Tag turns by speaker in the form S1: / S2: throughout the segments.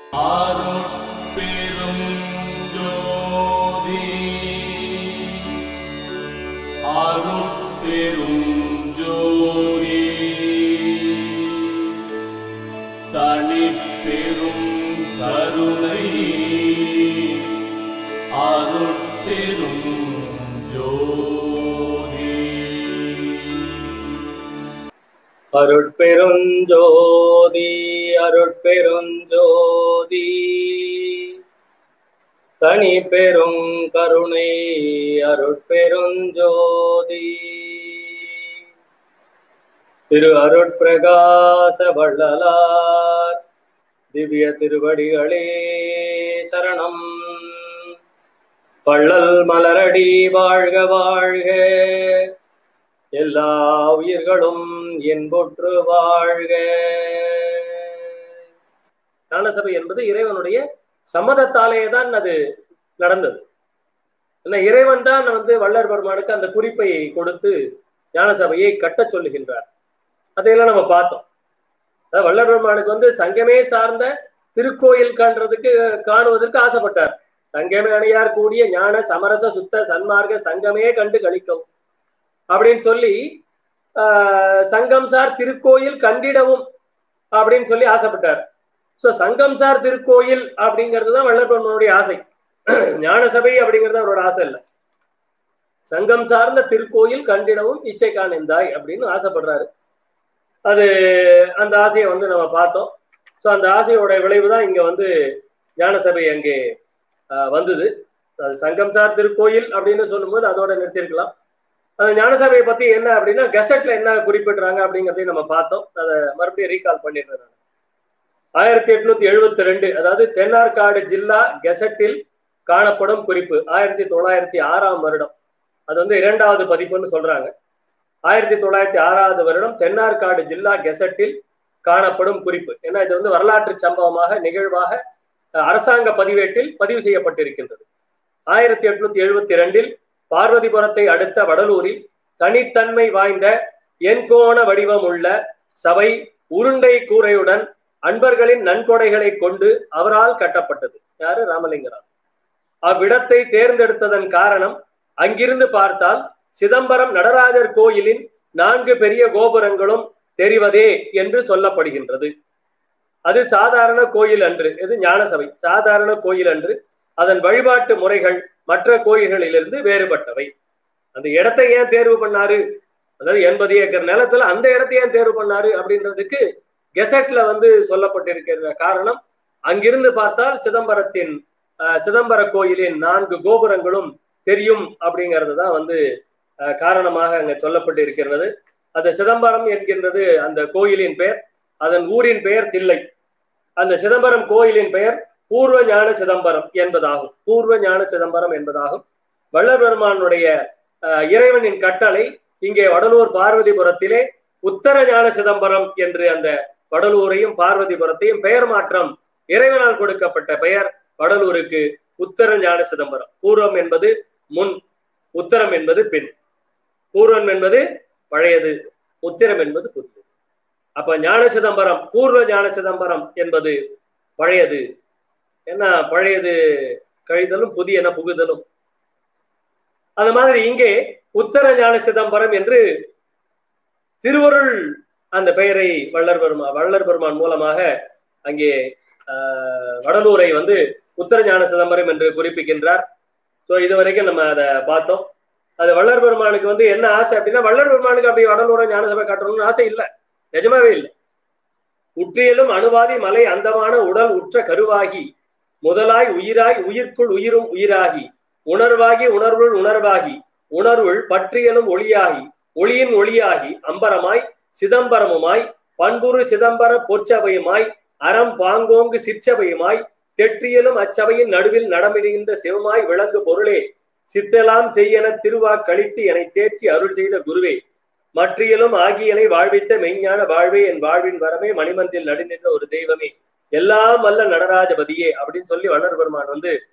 S1: அருட்பெரும் ஜோதி அருட்பெரும் ஜோதி தனிப்பெரும் கருணை அருட்பெரும் ஜோதி
S2: அருட்பெருஞ்சோதி அருட்பெருஞ்சோதி தனி பெரும் கருணை அருட்பெருஞ்சோதி திரு அருட்பிரகாச வள்ளலார் திவ்ய திருவடிகளே சரணம். வள்ளல் மலரடி வாழ்க வாழ்க, எல்லா உயிர்களும் என்பொற்று வாழ்க. ஞானசபை என்பது இறைவனுடைய சம்மதத்தாலே தான் அது நடந்தது. இறைவன் தான் வள்ளல் பெருமானுக்கு அந்த குறிப்பை கொடுத்து ஞானசபையை கட்ட சொல்லுகின்றார். அதையெல்லாம் நம்ம பார்த்தோம். வள்ளல் பெருமானுக்கு சங்கமே சார்ந்த திருக்கோயில் காணுவதற்கு ஆசைப்பட்டார். சங்கமே அணையார் கூடிய ஞான சமரச சுத்த சன்மார்க்க சங்கமே கண்டு கழிக்கவும் அப்படின்னு சொல்லி சங்கம் சார் திருக்கோயில் கண்டிடவும் அப்படின்னு சொல்லி ஆசைப்பட்டார். ஸோ சங்கம் சார் திருக்கோயில் அப்படிங்கிறது தான் வள்ளல் பெருமானுடைய ஆசை. ஞானசபை அப்படிங்கிறது அவரோட ஆசை இல்லை. சங்கம் சார்ந்த திருக்கோயில் கண்டிடவும் இச்சை காணந்தாய் அப்படின்னு ஆசைப்படுறாரு. அந்த ஆசையை நம்ம பார்த்தோம். ஸோ அந்த ஆசையோட விளைவு தான் இங்க ஞானசபை அங்கே வந்தது. அது சங்கம் சார் திருக்கோயில் அப்படின்னு சொல்லும்போது அதோட நிறுத்திருக்கலாம். அந்த ஞானசபையை பத்தி என்ன அப்படின்னா கெசட்ல என்ன குறிப்பிடுறாங்க அப்படிங்கிறதையும் நம்ம பார்த்தோம். அதை மறுபடியும் ரீகால் பண்ணிடுறேன். 1872, அதாவது தென்னார்காடு ஜில்லா கெசட்டில் காணப்படும் குறிப்பு 1906ஆம் வருடம். அது இரண்டாவது பதிப்புன்னு சொல்றாங்க. 1906வது வருடம் தென்னார்காடு ஜில்லா கெசட்டில் காணப்படும் குறிப்பு. ஏன்னா இது வரலாற்று சம்பவமாக நிகழ்வாக அரசாங்க பதிவேட்டில் பதிவு செய்யப்பட்டிருக்கின்றது. 1872 பார்வதிபுரத்தை அடுத்த வடலூரில் தனித்தன்மை வாய்ந்த எண்கோண வடிவம் உள்ள சபை உருண்டை கூரையுடன் அன்பர்களின் நன்கொடைகளை கொண்டு அவரால் கட்டப்பட்டது. யாரு? ராமலிங்கராவ். அவ்விடத்தை தேர்ந்தெடுத்ததன் காரணம் அங்கிருந்து பார்த்தால் சிதம்பரம் நடராஜர் கோயிலின் 4 பெரிய கோபுரங்களும் தெரிவதே என்று சொல்லப்படுகின்றது. அது சாதாரண கோயில் அன்று. இது ஞானசபை சாதாரண கோயில் அன்று. அதன் வழிபாட்டு முறைகள் மற்ற கோயில்களிலிருந்து வேறுபட்டவை. அந்த இடத்தை ஏன் தேர்வு பண்ணாரு, அதாவது 80 ஏக்கர் நிலத்துல அந்த இடத்தை ஏன் தேர்வு பண்ணாரு அப்படின்றதுக்கு கெசட்ல சொல்லப்பட்டிருக்கிற காரணம், அங்கிருந்து பார்த்தால் சிதம்பர கோயிலின் 4 கோபுரங்களும் தெரியும் அப்படிங்கிறது தான் காரணமாக அங்க சொல்லப்பட்டு இருக்கிறது. அந்த சிதம்பரம் என்கின்றது அந்த கோயிலின் பெயர். அதன் ஊரின் பெயர் தில்லை. அந்த சிதம்பரம் கோயிலின் பெயர் பூர்வ ஞான சிதம்பரம் என்பதாகும். பூர்வ ஞான சிதம்பரம் என்பதாகும். வள்ளல் பெருமானுடைய இறைவனின் கட்டளை இங்கே வடலூர் பார்வதிபுரத்திலே உத்தர ஞான சிதம்பரம் என்று அந்த வடலூரையும் பார்வதிபுரத்தையும் பெயர் மாற்றம், இறைவனால் கொடுக்கப்பட்ட பெயர் வடலூருக்கு உத்தர ஞான சிதம்பரம். பூர்வம் என்பது முன், உத்தரம் என்பது பின். பூர்வம் என்பது பழையது, உத்திரம் என்பது புதியது. அப்ப ஞான சிதம்பரம், பூர்வ ஞான சிதம்பரம் என்பது பழையது. என்ன பழையது கழிதலும் புதியன புகுதலும். அது மாதிரி இங்கே உத்தர ஞான சிதம்பரம் என்று திருவருள் அந்த பெயரை வள்ளல் பெருமான் மூலமாக அங்கே வடலூரை உத்தர ஞான சிதம்பரம் என்று குறிப்பிக்கின்றார். ஸோ இதுவரைக்கும் நம்ம அதை பார்த்தோம். அது வள்ளல் பெருமானுக்கு என்ன ஆசை அப்படின்னா, வள்ளல் பெருமானுக்கு அப்படி வடலூரை ஞானசபை காட்டணும்னு ஆசை இல்லை, நிஜமாவே இல்லை. உற்றியலும் அணுவாதி மலை அந்தமான உடல் உற்ற கருவாகி முதலாய் உயிராய் உயிர்க்குள் உயிரும் உயிராகி உணர்வாகி உணர்வுள் உணர்வாகி உணர்வுள் பற்றியலும் ஒளியாகி ஒளியின் ஒளியாகி அம்பரமாய் சிதம்பரமுமாய் பண்புரு சிதம்பர பொற்சபையுமாய் அறம் பாங்கோங்கு சிற்சபையுமாய் தெற்றியலும் அச்சபையின் நடுவில் நடமிடுகின்ற சிவமாய் விளங்கு பொருளே சித்தலாம் செய்யன திருவாக்களித்து என்னை தேற்றி அருள் செய்த குருவே மற்றியலும் ஆகியனை வாழ்வித்த மெய்ஞான வாழ்வே என் வாழ்வின் வரமே மணிமன்றில் நடுநின்ற ஒரு தெய்வமே எல்லாம் வல்ல நடராஜபதியே அப்படின்னு சொல்லி வள்ளல் பெருமான்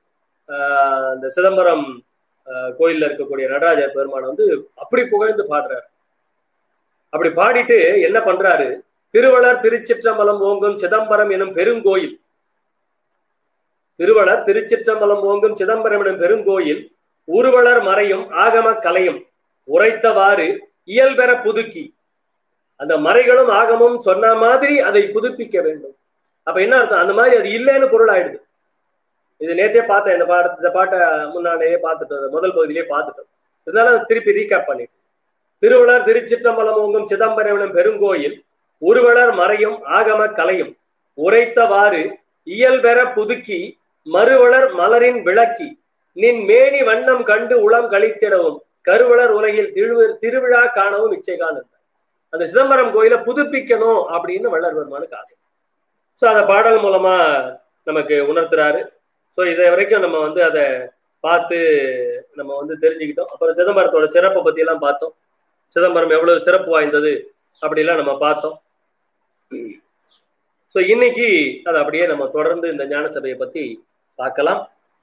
S2: இந்த சிதம்பரம் கோயில்ல இருக்கக்கூடிய நடராஜர் பெருமான் அப்படி புகழ்ந்து பாடுறாரு. அப்படி பாடிட்டு என்ன பண்றாரு, திருவளர் திருச்சிற்றம்பலம் ஓங்கும் சிதம்பரம் எனும் பெருங்கோயில் திருவளர் திருச்சிற்றம்பலம் ஓங்கும் சிதம்பரம் எனும் பெருங்கோயில் உருவளர் மறையும் ஆகம கலையும் உரைத்தவாறு இயல்பெற புதுக்கி, அந்த மறைகளும் ஆகமும் சொன்ன மாதிரி அதை புதுப்பிக்க வேண்டும். அப்ப என்ன அர்த்தம்? அந்த மாதிரி அது இல்லைன்னு பொருள் ஆயிடுது. இது நேத்தே பார்த்தேன், இந்த பாட்டை முன்னாடியே பார்த்துட்டோம், முதல் பகுதியிலேயே பார்த்துட்டோம். இதனால திருப்பி ரீகேப் பண்ணிட்டு, திருவளர் திருச்சிற்றம்பலம் ஓங்கும் சிதம்பரம் எனும் பெருங்கோயில் உருவளர் மறையும் ஆகம கலையும் உரைத்தவாறு இயல்பெற புதுக்கி மறுவளர் மலரின் விளக்கி நின் மேனி வண்ணம் கண்டு உளம் கழித்திடவும் கருவளர் உலகில் திருவிழா காணவும் இச்சை காணும். அந்த சிதம்பரம் கோயிலை புதுப்பிக்கணும் அப்படின்னு வள்ளல்வர்மானுக்கு ஆசை. ஸோ அந்த பாடல் மூலமா நமக்கு உணர்த்துறாரு. ஸோ இதை வரைக்கும் நம்ம அதை பார்த்து நம்ம தெரிஞ்சுக்கிட்டோம். அப்புறம் சிதம்பரத்தோட சிறப்பை பத்தி எல்லாம் பார்த்தோம். சிதம்பரம் எவ்வளவு சிறப்பு வாய்ந்தது அப்படிலாம் நம்ம பார்த்தோம். ஸோ இன்னைக்கு அதை அப்படியே நம்ம தொடர்ந்து இந்த ஞான சபையை பத்தி பார்க்கலாம்.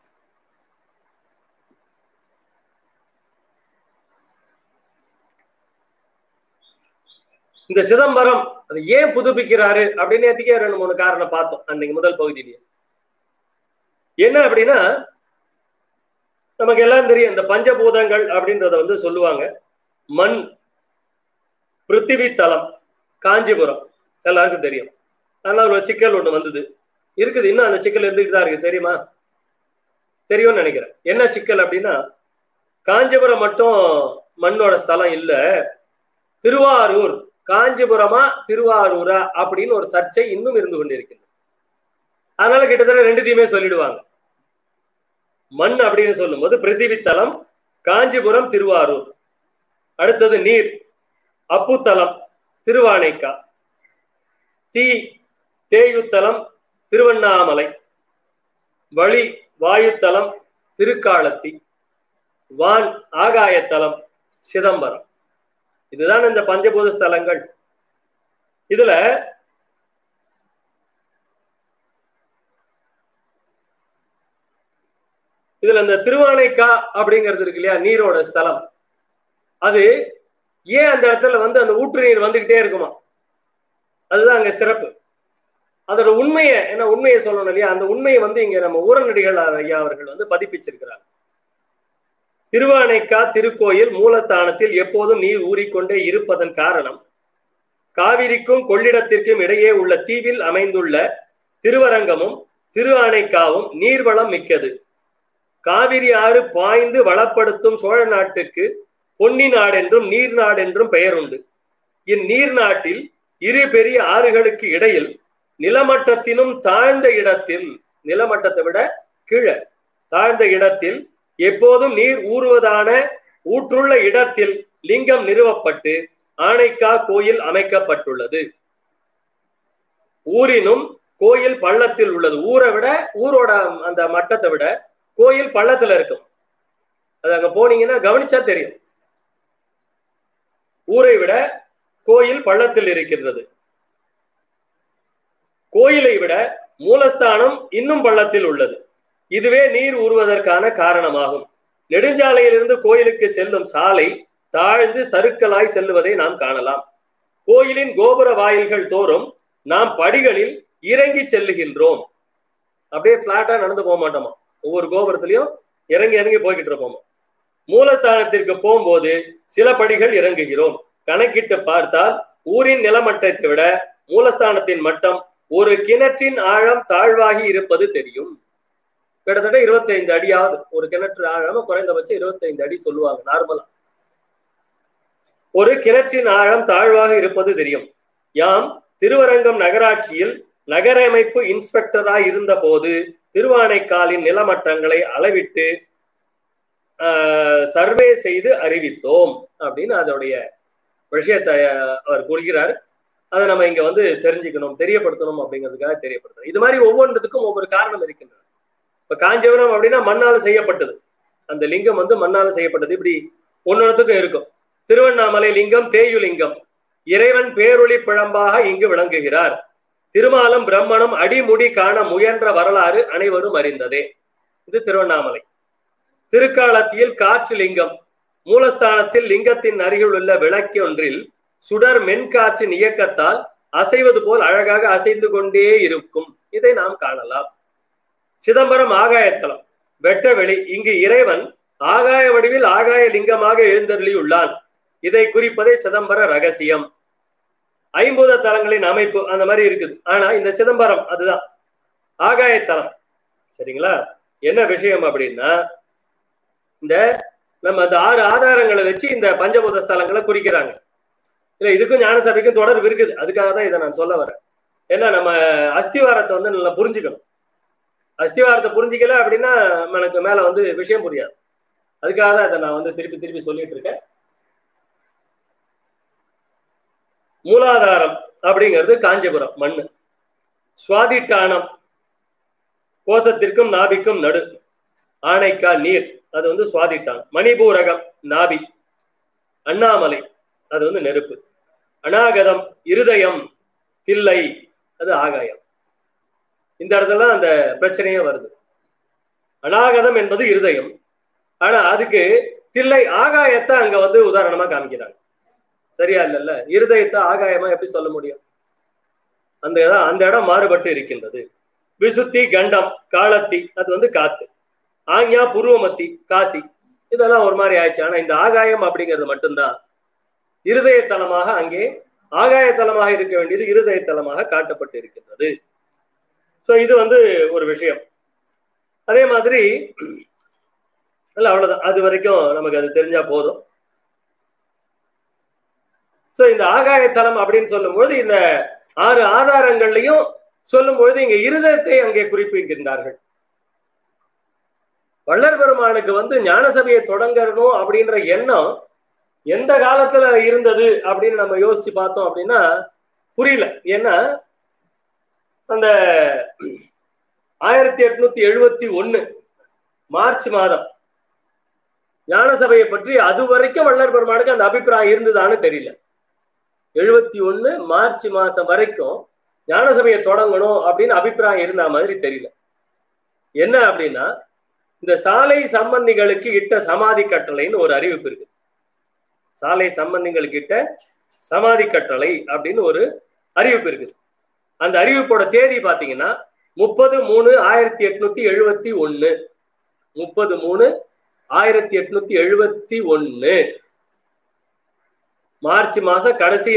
S2: இந்த சிதம்பரம் அது ஏன் புதுப்பிக்கிறாரு அப்படின்னு நேற்றுக்கே 2-3 காரணம் பார்த்தோம் அன்னைக்கு முதல் பகுதியிலேயே. என்ன அப்படின்னா, நமக்கு எல்லாம் தெரியும் இந்த பஞ்சபூதங்கள் அப்படின்றத சொல்லுவாங்க. மண், பிருத்திவி தலம், காஞ்சிபுரம் எல்லாருக்கும் தெரியும். அதனால ஒரு சிக்கல் ஒண்ணு இருக்குது. இன்னும் அந்த சிக்கல் இருந்துகிட்டு தான் இருக்கு. தெரியுமா? தெரியும்னு நினைக்கிறேன். என்ன சிக்கல் அப்படின்னா, காஞ்சிபுரம் மட்டும் மண்ணோட ஸ்தலம் இல்ல, திருவாரூர் காஞ்சிபுரமா திருவாரூரா அப்படின்னு ஒரு சர்ச்சை இன்னும் இருந்து கொண்டிருக்கிறது. அதனால கிட்டத்தட்ட ரெண்டுத்தையுமே சொல்லிடுவாங்க. மண் அப்படின்னு சொல்லும்போது பிருத்திவி தலம் காஞ்சிபுரம் திருவாரூர், அடுத்தது நீர் அப்புத்தலம் திருவானைக்கா, தீ தேயுத்தலம் திருவண்ணாமலை, வழி வாயுத்தலம் திருக்காலத்தி, வான் ஆகாயத்தலம் சிதம்பரம். இதுதான் இந்த பஞ்சபூத ஸ்தலங்கள். இதுல இந்த திருவானைக்கா அப்படிங்கிறது இருக்கு இல்லையா, நீரோட ஸ்தலம். அது ஏன் அந்த இடத்துல அந்த ஊற்று நீர் வந்துகிட்டே இருக்குமா? அதுதான் அங்க சிறப்பு. அதோட உண்மையை உண்மையை சொல்லணும் இல்லையா, அந்த உண்மையை இங்க நம்ம ஊரநடிகள் ஐயா அவர்கள் பதிப்பிச்சிருக்கிறாங்க. திருவானைக்கா திருக்கோயில் மூலஸ்தானத்தில் எப்போதும் நீர் ஊறிக்கொண்டே இருப்பதன் காரணம், காவிரிக்கும் கொள்ளிடத்திற்கும் இடையே உள்ள தீவில் அமைந்துள்ள திருவரங்கமும் திரு ஆனைக்காவும் நீர்வளம் மிக்கது. காவிரி ஆறு பாய்ந்து வளப்படுத்தும் சோழ நாட்டுக்கு பொன்னி நாடென்றும் நீர் நாடென்றும் பெயர் உண்டு. இந்நீர் நாட்டில் இரு பெரிய ஆறுகளுக்கு இடையில் நிலமட்டத்தினும் தாழ்ந்த இடத்தில், நிலமட்டத்தை விட கீழே தாழ்ந்த இடத்தில் எப்போதும் நீர் ஊறுவதான ஊற்றுள்ள இடத்தில் லிங்கம் நிறுவப்பட்டு ஆனைக்கா கோயில் அமைக்கப்பட்டுள்ளது. ஊரினும் கோயில் பள்ளத்தில் உள்ளது. ஊரை விட, ஊரோட அந்த மட்டத்தை விட கோயில் பள்ளத்துல இருக்கும். அது அங்க போனீங்கன்னா கவனிச்சா தெரியும். ஊரை விட கோயில் பள்ளத்தில் இருக்கிறது. கோயிலை விட மூலஸ்தானம் இன்னும் பள்ளத்தில் உள்ளது. இதுவே நீர் ஊறுவதற்கான காரணமாகும். நெடுஞ்சாலையிலிருந்து கோயிலுக்கு செல்லும் சாலை தாழ்ந்து சறுக்கலாய் செல்லுவதை நாம் காணலாம். கோயிலின் கோபுர வாயில்கள் தோறும் நாம் படிகளில் இறங்கி செல்லுகின்றோம். அப்படியே பிளாட்டா நடந்து போக மாட்டோமா, ஒவ்வொரு கோபுரத்திலையும் இறங்கி இறங்கி போய்கிட்டு இருப்போமா. மூலஸ்தானத்திற்கு போகும்போது சில படிகள் இறங்குகிறோம். கணக்கிட்டு பார்த்தால் ஊரின் நிலமட்டத்தை விட மூலஸ்தானத்தின் மட்டம் ஒரு கிணற்றின் ஆழம் தாழ்வாகி இருப்பது தெரியும். கிட்டத்தட்ட 25 அடியாவது ஒரு கிணற்று ஆழம், குறைந்தபட்சம் 25 அடி சொல்லுவாங்க நார்மலா. ஒரு கிணற்றின் ஆழம் தாழ்வாக இருப்பது தெரியும். யாம் திருவரங்கம் நகராட்சியில் நகரமைப்பு இன்ஸ்பெக்டராய் இருந்த போது திருவானைக்காலின் நிலமட்டங்களை அளவிட்டு சர்வே செய்து அறிவித்தோம் அப்படின்னு அதோடைய விஷயத்தை அவர் கூறுகிறார். அதை நம்ம இங்க தெரிஞ்சுக்கணும், தெரியப்படுத்தணும் அப்படிங்கிறதுக்காக தெரியப்படுத்தணும். இது மாதிரி ஒவ்வொன்றதுக்கும் ஒவ்வொரு காரணம் இருக்கின்றன. இப்ப காஞ்சிபுரம் அப்படின்னா மண்ணால செய்யப்பட்டது, அந்த லிங்கம் மண்ணால செய்யப்பட்டது. இப்படி ஒன்னொன்னுக்கும் இருக்கும். திருவண்ணாமலை லிங்கம் தேயு லிங்கம், இறைவன் பேரொளி பிழம்பாக இங்கு விளங்குகிறார். திருமாலும் பிரம்மனும் அடிமுடி காண முயன்ற வரலாறு அனைவரும் அறிந்ததே. இது திருவண்ணாமலை. திருக்காலத்தியில் காற்று லிங்கம், மூலஸ்தானத்தில் லிங்கத்தின் அருகில் உள்ள விளக்கொன்றில் சுடர் மென்காற்றின் இயக்கத்தால் அசைவது போல் அழகாக அசைந்து கொண்டே இருக்கும். இதை நாம் காணலாம். சிதம்பரம் ஆகாயத்தலம், வெட்ட வெளி. இங்கு இறைவன் ஆகாய வடிவில் ஆகாய லிங்கமாக எழுந்தருளி உள்ளான். இதை குறிப்பதே சிதம்பர ரகசியம். ஐம்பூத தலங்களின் அமைப்பு அந்த மாதிரி இருக்குது. ஆனா இந்த சிதம்பரம் அதுதான் ஆகாயத்தலம். சரிங்களா? என்ன விஷயம் அப்படின்னா, இந்த நம்ம அந்த 6 ஆதாரங்களை வச்சு இந்த பஞ்சபூத ஸ்தலங்களை குறிக்கிறாங்க. இல்ல, இதுக்கும் ஞான சபைக்கும் தொடர்பு இருக்குது. அதுக்காக தான் இதை நான் சொல்ல வரேன். ஏன்னா நம்ம அஸ்திவாரத்தை வந்து நல்லா புரிஞ்சுக்கணும். அஸ்திவாரத்தை புரிஞ்சிக்கல அப்படின்னா எனக்கு மேல வந்து விஷயம் புரியாது. அதுக்காக தான் இதை நான் வந்து திருப்பி திருப்பி சொல்லிட்டு இருக்கேன். மூலாதாரம் அப்படிங்கிறது காஞ்சிபுரம் மண்ணு. சுவாதிட்டானம் கோசத்திற்கும் நாபிக்கும் நடு. ஆனைக்கா நீர், அது வந்து சுவாதிட்டானம். மணிபூரகம் நாபி. அண்ணாமலை, அது வந்து நெருப்பு. அநாகதம் இருதயம். தில்லை, அது ஆகாயம். இந்த இடத்துல அந்த பிரச்சனையே வருது. அநாகதம் என்பது இருதயம். ஆனா அதுக்கு தில்லை ஆகாயத்தை அங்க வந்து உதாரணமா காமிக்கிறாங்க. சரியா இல்லைல்ல? இருதயத்தை ஆகாயமா எப்படி சொல்ல முடியும்? அந்த இடம் மாறுபட்டு இருக்கின்றது. விசுத்தி கண்டம் காலத்தி, அது வந்து காத்து. ஆஞ்ஞா புருவமத்தி காசி, இதெல்லாம் ஒரு மாதிரி ஆயிடுச்சு. ஆனா இந்த ஆகாயம் அப்படிங்கிறது மட்டும்தான் இருதய தலமாக, அங்கே ஆகாய தலமாக இருக்க வேண்டியது இருதய தலமாக காட்டப்பட்டு இருக்கின்றது. சோ இது வந்து ஒரு விஷயம். அதே மாதிரி இல்ல, அவ்வளவுதான். அது வரைக்கும் நமக்கு அது தெரிஞ்சா போதும். சோ இந்த ஆகாய தலம் அப்படின்னு சொல்லும் பொழுது இந்த 6 ஆதாரங்கள்லையும் சொல்லும் பொழுது இங்க இருதயத்தை அங்கே குறிப்பிடுகின்றார்கள். வள்ளல் பெருமானுக்கு வந்து ஞான சபையை தொடங்கணும் அப்படின்ற எண்ணம் எந்த காலத்துல இருந்தது அப்படின்னு நம்ம யோசிச்சு பார்த்தோம் அப்படின்னா புரியல. ஏன்னா அந்த 1871 மார்ச் மாதம் ஞான சபையை பற்றி அது வரைக்கும் வள்ளல் பெருமானுக்கு அந்த அபிப்பிராயம் இருந்ததான்னு தெரியல. 71 மார்ச் மாசம் வரைக்கும் ஞான சபையை தொடங்கணும் அப்படின்னு அபிப்பிராயம் இருந்த மாதிரி தெரியல. என்ன அப்படின்னா, இந்த சாலை சம்பந்திகளுக்கு இட்ட சமாதி கட்டளைன்னு ஒரு அறிவிப்பு இருக்கு. சாலை சம்பந்திகளுக்கு இட்ட சமாதி கட்டளை அப்படின்னு ஒரு அறிவிப்பு இருக்குது. அந்த அறிவிப்போட தேதி பாத்தீங்கன்னா 30/3/1871. 30/3/1871 மார்ச் மாசம் கடைசி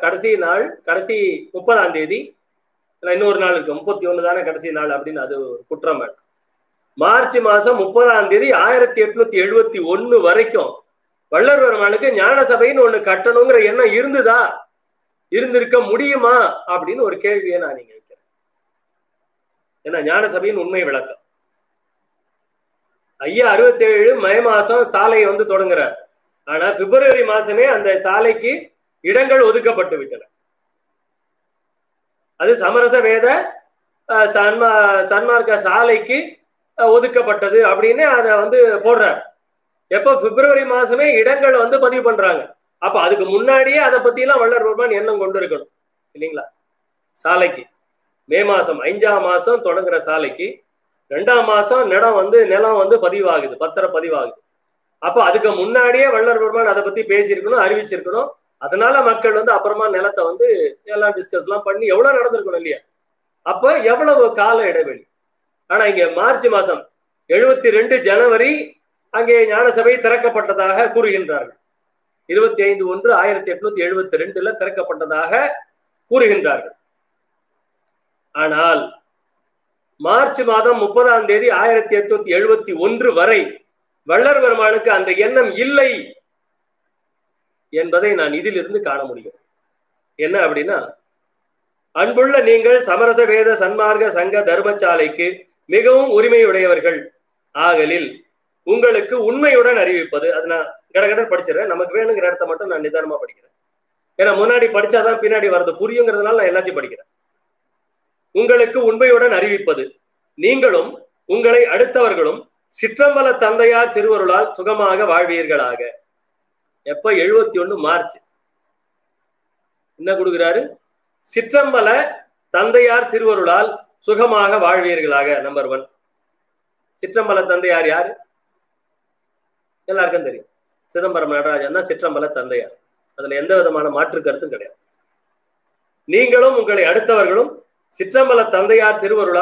S2: 30ஆம் தேதி. இன்னொரு நாள் இருக்கு, 31 தானே கடைசி நாள் அப்படின்னு அது குற்றம். மார்ச் மாசம் 30ஆம் தேதி 1871 வரைக்கும் வள்ளல் பெருமானுக்கு ஞான சபைன்னு ஒண்ணு கட்டணுங்கிற எண்ணம் இருந்துதா, இருந்திருக்க முடியுமா அப்படின்னு ஒரு கேள்வியை நான் நீங்க வைக்கிறேன். ஏன்னா ஞான சபையின் உண்மை விளக்கம் ஐயா 67 மே மாசம் சாலையை வந்து தொடங்குறார். ஆனா பிப்ரவரி மாசமே அந்த சாலைக்கு இடங்கள் ஒதுக்கப்பட்டு விட்டன. அது சமரச வேத சன்மார்க்க சாலைக்கு ஒதுக்கப்பட்டது அப்படின்னு அதை வந்து போடுறார். எப்போ? பிப்ரவரி மாசமே இடங்கள் வந்து பதிவு பண்றாங்க. அப்ப அதுக்கு முன்னாடியே அதை பத்தி எல்லாம் வள்ளல் பெருமான் எண்ணம் கொண்டு இருக்கணும் இல்லைங்களா? சாலைக்கு மே மாசம் 5ஆம் மாசம் தொடங்குற சாலைக்கு 2ஆம் மாசம் நிலம் வந்து பதிவாகுது, பத்திர பதிவாகுது. அப்ப அதுக்கு முன்னாடியே வள்ளல் பெருமான் அதை பத்தி பேசியிருக்கணும், அறிவிச்சிருக்கணும். அதனால மக்கள் வந்து அப்புறமா நிலத்தை வந்து எல்லாம் டிஸ்கஸ் எல்லாம் பண்ணி எவ்வளவு நடந்திருக்கணும் இல்லையா? அப்ப எவ்வளவு கால இடைவெளி. ஆனா இங்க மார்ச் மாசம் 72 ஜனவரி அங்கே ஞான சபை திறக்கப்பட்டதாக கூறுகின்றார்கள். 25/1/1872 திறக்கப்பட்டதாக கூறுகின்றார்கள். ஆனால் மார்ச் மாதம் 30ஆம் தேதி 1871 வரை வள்ளல் பெருமானுக்கு அந்த எண்ணம் இல்லை என்பதை நான் இதிலிருந்து காண முடியும். என்ன அப்படின்னா, அன்புள்ள நீங்கள் சமரச வேத சன்மார்க்க சங்க தர்மசாலைக்கு மிகவும் உரிமையுடையவர்கள் ஆகலில் உங்களுக்கு உண்மையுடன் அறிவிப்பது. அது நான் கடகடன் படிச்சிடறேன், நமக்கு வேணுங்கிற இடத்த மட்டும் நான் நிதானமா படிக்கிறேன். ஏன்னா முன்னாடி படிச்சாதான் பின்னாடி வர்றது புரியுங்கிறதுனால நான் எல்லாத்தையும் படிக்கிறேன். உங்களுக்கு உண்மையுடன் அறிவிப்பது, நீங்களும் உங்களை அடுத்தவர்களும் சிற்றம்பல தந்தையார் திருவருளால் சுகமாக வாழ்வீர்களாக. எப்ப? 71 மார்ச். என்ன கொடுக்கிறாரு? சிற்றம்பல தந்தையார் திருவருளால் சுகமாக வாழ்வீர்களாக. நம்பர் 1. சிற்றம்பல தந்தையார் யாரு? எல்லாருக்கும் தெரியும். சிதம்பரம் நடராஜன் தான் சிற்றம்பல தந்தையார். அதுல எந்த விதமான மாற்று கருத்தும் கிடையாது. நீங்களும் உங்களை அடுத்தவர்களும் சிற்றம்பல தந்தையார் திருவருளால்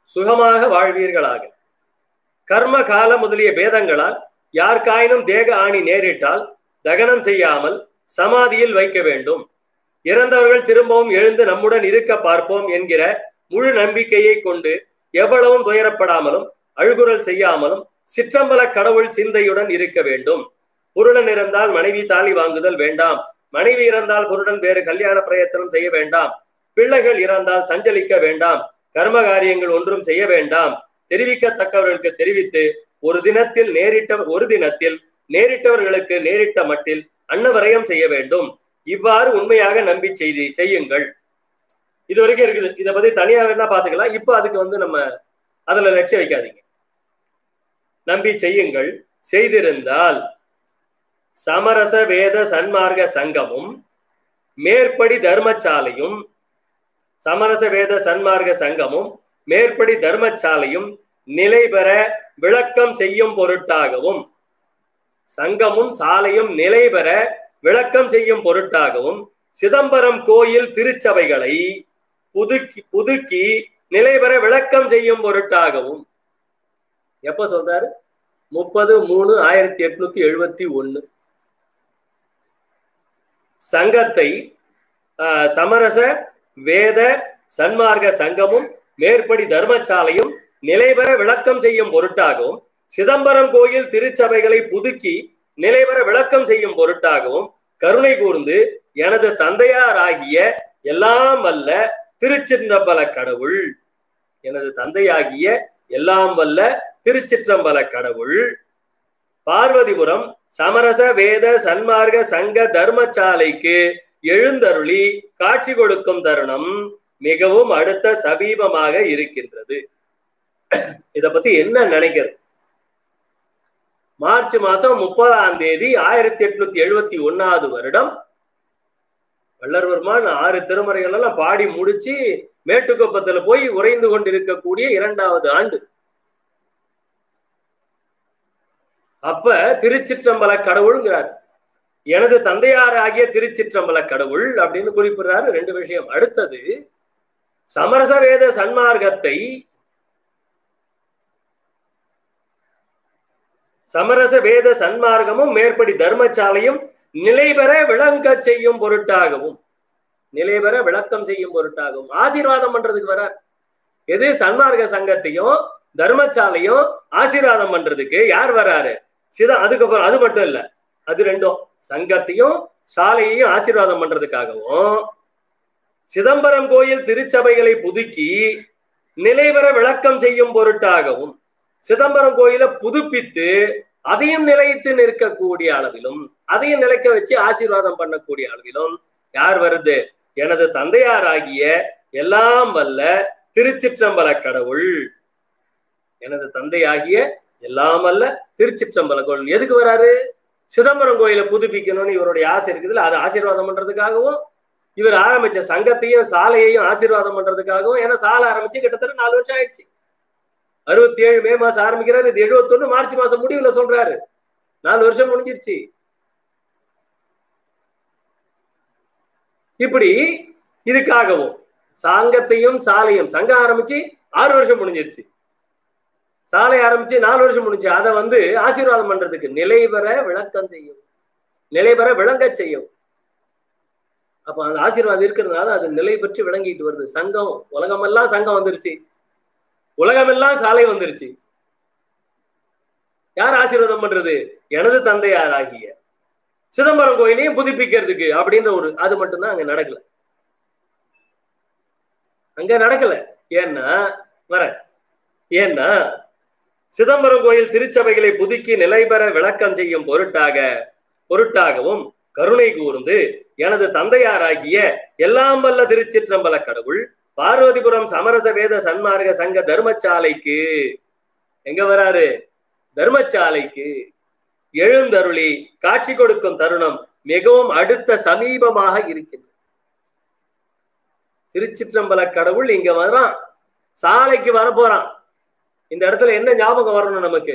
S2: சுகமாக வாழ்வீர்களாக. கர்ம கால முதலிய பேதங்களால் யார்காயினும் தேக ஆணி நேரிட்டால் தகனம் செய்யாமல் சமாதியில் வைக்க வேண்டும். இறந்தவர்கள் திரும்பவும் எழுந்து நம்முடன் இருக்க பார்ப்போம் என்கிற முழு நம்பிக்கையை கொண்டு எவ்வளவும் துயரப்படாமலும் அழுகுறல் செய்யாமலும் சிற்றம்பல கடவுள் சிந்தையுடன் இருக்க வேண்டும். புருடன் இறந்தால் மனைவி தாலி வாங்குதல் வேண்டாம். மனைவி இறந்தால் புருடன் வேறு கல்யாண பிரயத்தனம் செய்ய வேண்டாம். பிள்ளைகள் இறந்தால் சஞ்சலிக்க வேண்டாம். கர்ம காரியங்கள் ஒன்றும் செய்ய வேண்டாம். தெரிவிக்கத்தக்கவர்களுக்கு தெரிவித்து ஒரு தினத்தில் நேரிட்டவர்களுக்கு நேரிட்ட மட்டில் அன்னவரயம் செய்ய வேண்டும். இவ்வாறு உண்மையாக நம்பி செய்யுங்கள். இது வரைக்கும் இருக்குது. இதை பத்தி தனியா வேணா பாத்துக்கலாம். இப்ப அதுக்கு நம்ம அதுல லட்சியம் வைக்காதீங்க. நம்பி செய்யுங்கள். செய்திருந்தால் சமரச வேத சன்மார்க்க சங்கமும் மேற்படி தர்மசாலையும் மேற்படி தர்மசாலையும் நிலை பெற விளக்கம் செய்யும் பொருட்டாகவும் சங்கமும் சாலையும் நிலை பெற விளக்கம் செய்யும் பொருட்டாகவும் சிதம்பரம் கோயில் திருச்சபைகளை புதுக்கி நிலை பெற விளக்கம் செய்யும் பொருட்டாகவும். எப்ப சொல்றாரு? 30/3/1871. சங்கத்தை சமரச வேத சன்மார்க்க சங்கமும் மேற்படி தர்மசாலையும் நிலைபெற விளக்கம் செய்யும் பொருட்டாகவும் சிதம்பரம் கோயில் திருச்சபைகளை புதுக்கி நிலைபெற விளக்கம் செய்யும் பொருட்டாகவும் கருணை கூர்ந்து எனது தந்தையாராகிய எல்லாம் வல்ல திருச்சிற்றம்பல கடவுள் பார்வதிபுரம் சமரச வேத சன்மார்க்க சங்க தர்மசாலைக்கு எழுந்தருளி காட்சி கொடுக்கும் தருணம் மிகவும் அடுத்த சமீபமாக இருக்கின்றது. இத பத்தி என்ன நினைக்கிறது? மார்ச் மாசம் 30ஆம் தேதி 1871 வருடம் வள்ளர்வர்மான் 6 திருமறைகள் எல்லாம் பாடி முடிச்சு மேட்டுக்கொப்பத்துல போய் உறைந்து கொண்டிருக்கக்கூடிய 2வது ஆண்டு. அப்ப திருச்சிற்றம்பல கடவுள்ங்கிறார். எனது தந்தையார் ஆகிய திருச்சிற்றம்பல கடவுள் அப்படின்னு குறிப்பிடுறாரு. 2 விஷயம். அடுத்தது சமரச வேத சன்மார்க்கத்தை சமரச வேத சன்மார்க்கமும் மேற்படி தர்மசாலையும் நிலைபெற விளக்கம் செய்யும் பொருட்டாகவும் ஆசீர்வாதம் பண்றதுக்கு வரார். எது? சன்மார்க்க சங்கத்தையும் தர்மசாலையும் ஆசீர்வாதம் பண்றதுக்கு யார் வராரு? அதுக்கப்புறம் அது மட்டும் இல்ல, அது 2ம் சங்கத்தையும் சாலையையும் ஆசீர்வாதம் பண்றதுக்காகவும் சிதம்பரம் கோயில் திருச்சபைகளை புதுக்கி நிலைபெற விளக்கம் செய்யும் பொருட்டாகவும் சிதம்பரம் கோயிலை புதுப்பித்து அதையும் நிலைத்து நிற்கக்கூடிய அளவிலும் அதையும் நிலைக்க வச்சு ஆசீர்வாதம் பண்ணக்கூடிய அளவிலும் யார் வருது? எனது தந்தையாராகிய எல்லாம் வல்ல திருச்சிற்றம்பல கடவுள். எனது தந்தையாகிய எல்லாம் வல்ல திருச்சிற்றம்பல கடவுள் எதுக்கு வராரு? சிதம்பரம் கோயிலை புதுப்பிக்கணும்னு இவருடைய ஆசை இருக்குதுல்ல, அதை ஆசீர்வாதம் பண்றதுக்காகவும் இவர் ஆரம்பிச்ச சங்கத்தையும் சாலையையும் ஆசீர்வாதம் பண்றதுக்காகவும். ஏன்னா சாலை ஆரம்பிச்சு கிட்டத்தட்ட 4 வருஷம் ஆயிடுச்சு. 67 மே மாசம் ஆரம்பிக்கிறாரு. இது 71 மார்ச் மாசம் முடிவுல சொல்றாரு. 4 வருஷம் முடிஞ்சிருச்சு. இப்படி இதுக்காகவும் சங்கத்தையும் சாலையும் சங்கம் ஆரம்பிச்சு 6 வருஷம் முடிஞ்சிருச்சு. சாலை ஆரம்பிச்சு 4 வருஷம் முடிஞ்சு. அதை ஆசீர்வாதம் பண்றதுக்கு நிலைபெற விளக்கம் செய்யும், நிலைபெற விளங்க செய்யும். அப்ப அந்த ஆசீர்வாதம் இருக்கிறதுனால அது நிலை பெற்று விளங்கிட்டு வருது. சங்கம் உலகமெல்லாம் சங்கம் வந்துருச்சு, உலகமெல்லாம் சாலை வந்துருச்சு. யார் ஆசீர்வாதம் பண்றது? எனது தந்தையார் ஆகிய சிதம்பரம் கோயிலையும் புதுப்பிக்கிறதுக்கு அப்படின்ற அது மட்டும்தான் அங்க நடக்கல. ஏன்னா சிதம்பரம் கோயில் திருச்சபைகளை புதுக்கி நிலைபெற விளக்கம் செய்யும் பொருட்டாகவும் கருணை கூர்ந்து எனது தந்தையாராகிய எல்லாம் வல்ல திருச்சிற்றம்பல கடவுள் பார்வதிபுரம் சமரச வேத சன்மார்க்க சங்க தர்மசாலைக்கு எங்க வராரு? தர்மசாலைக்கு எழுந்தருளி காட்சி கொடுக்கும் தருணம் மிகவும் அடுத்த சமீபமாக இருக்கின்றது. திருச்சிற்றம்பல கடவுள் இங்க வரான், சாலைக்கு வரப்போறான். இந்த இடத்துல என்ன ஞாபகம் வரணும் நமக்கு?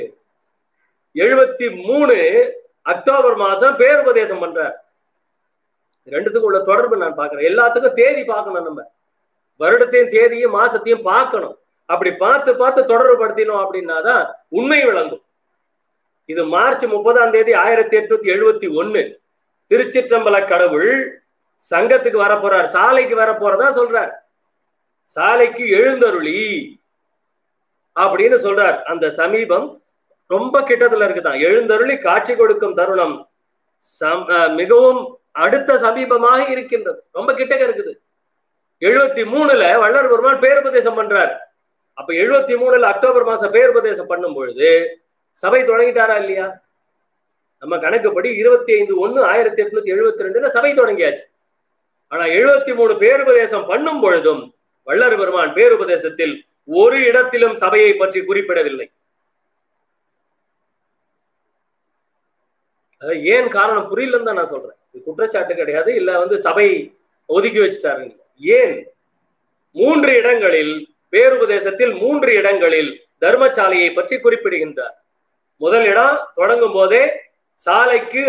S2: 73 அக்டோபர் மாசம் பேருபதேசம் பண்றார். 2த்துக்கும் உள்ள தொடர்பு நான் பாக்குறேன். எல்லாத்துக்கும் தேதி பார்க்கணும். நம்ம வருடத்தையும் தேதியும் மாசத்தையும் பார்க்கணும். அப்படி பார்த்து பார்த்து தொடர்புபடுத்தினோம் அப்படின்னாதான் உண்மை விளங்கும். இது மார்ச் 30 1871 திருச்சிற்றம்பல கடவுள் சங்கத்துக்கு வரப்போறார், சாலைக்கு வரப்போறதா சொல்றார். சாலைக்கு எழுந்தருளி அப்படின்னு சொல்றார். அந்த சமீபம் ரொம்ப கிட்டத்துல இருக்குதான். எழுந்தருளி காட்சி கொடுக்கும் தருணம் மிகவும் அடுத்த சமீபமாக இருக்கின்றது, ரொம்ப கிட்டக்க இருக்குது. 73 வள்ளல் பெருமான் பேருபதேசம் பண்றார். அப்ப 73 அக்டோபர் மாசம் பேருபதேசம் பண்ணும் பொழுது சபை தொடங்கிட்டாரா இல்லையா? நம்ம கணக்குப்படி 25/1/1872 சபை தொடங்கியாச்சு. ஆனா 73 பேருபதேசம் பண்ணும் பொழுதும் வள்ளல் பெருமான் பேருபதேசத்தில் ஒரு இடத்திலும் சபையை பற்றி குறிப்பிடவில்லை. ஏன் காரணம் புரியலன்னு தான் நான் சொல்றேன். குற்றச்சாட்டு கிடையாது, இல்ல சபை ஒதுக்கி வச்சுட்டாரு. ஏன் 3 இடங்களில் பேருபதேசத்தில் 3 இடங்களில் தர்மசாலையை பற்றி குறிப்பிடுகின்றார். முதல் இடம் தொடங்கும் போதே சாலைக்கு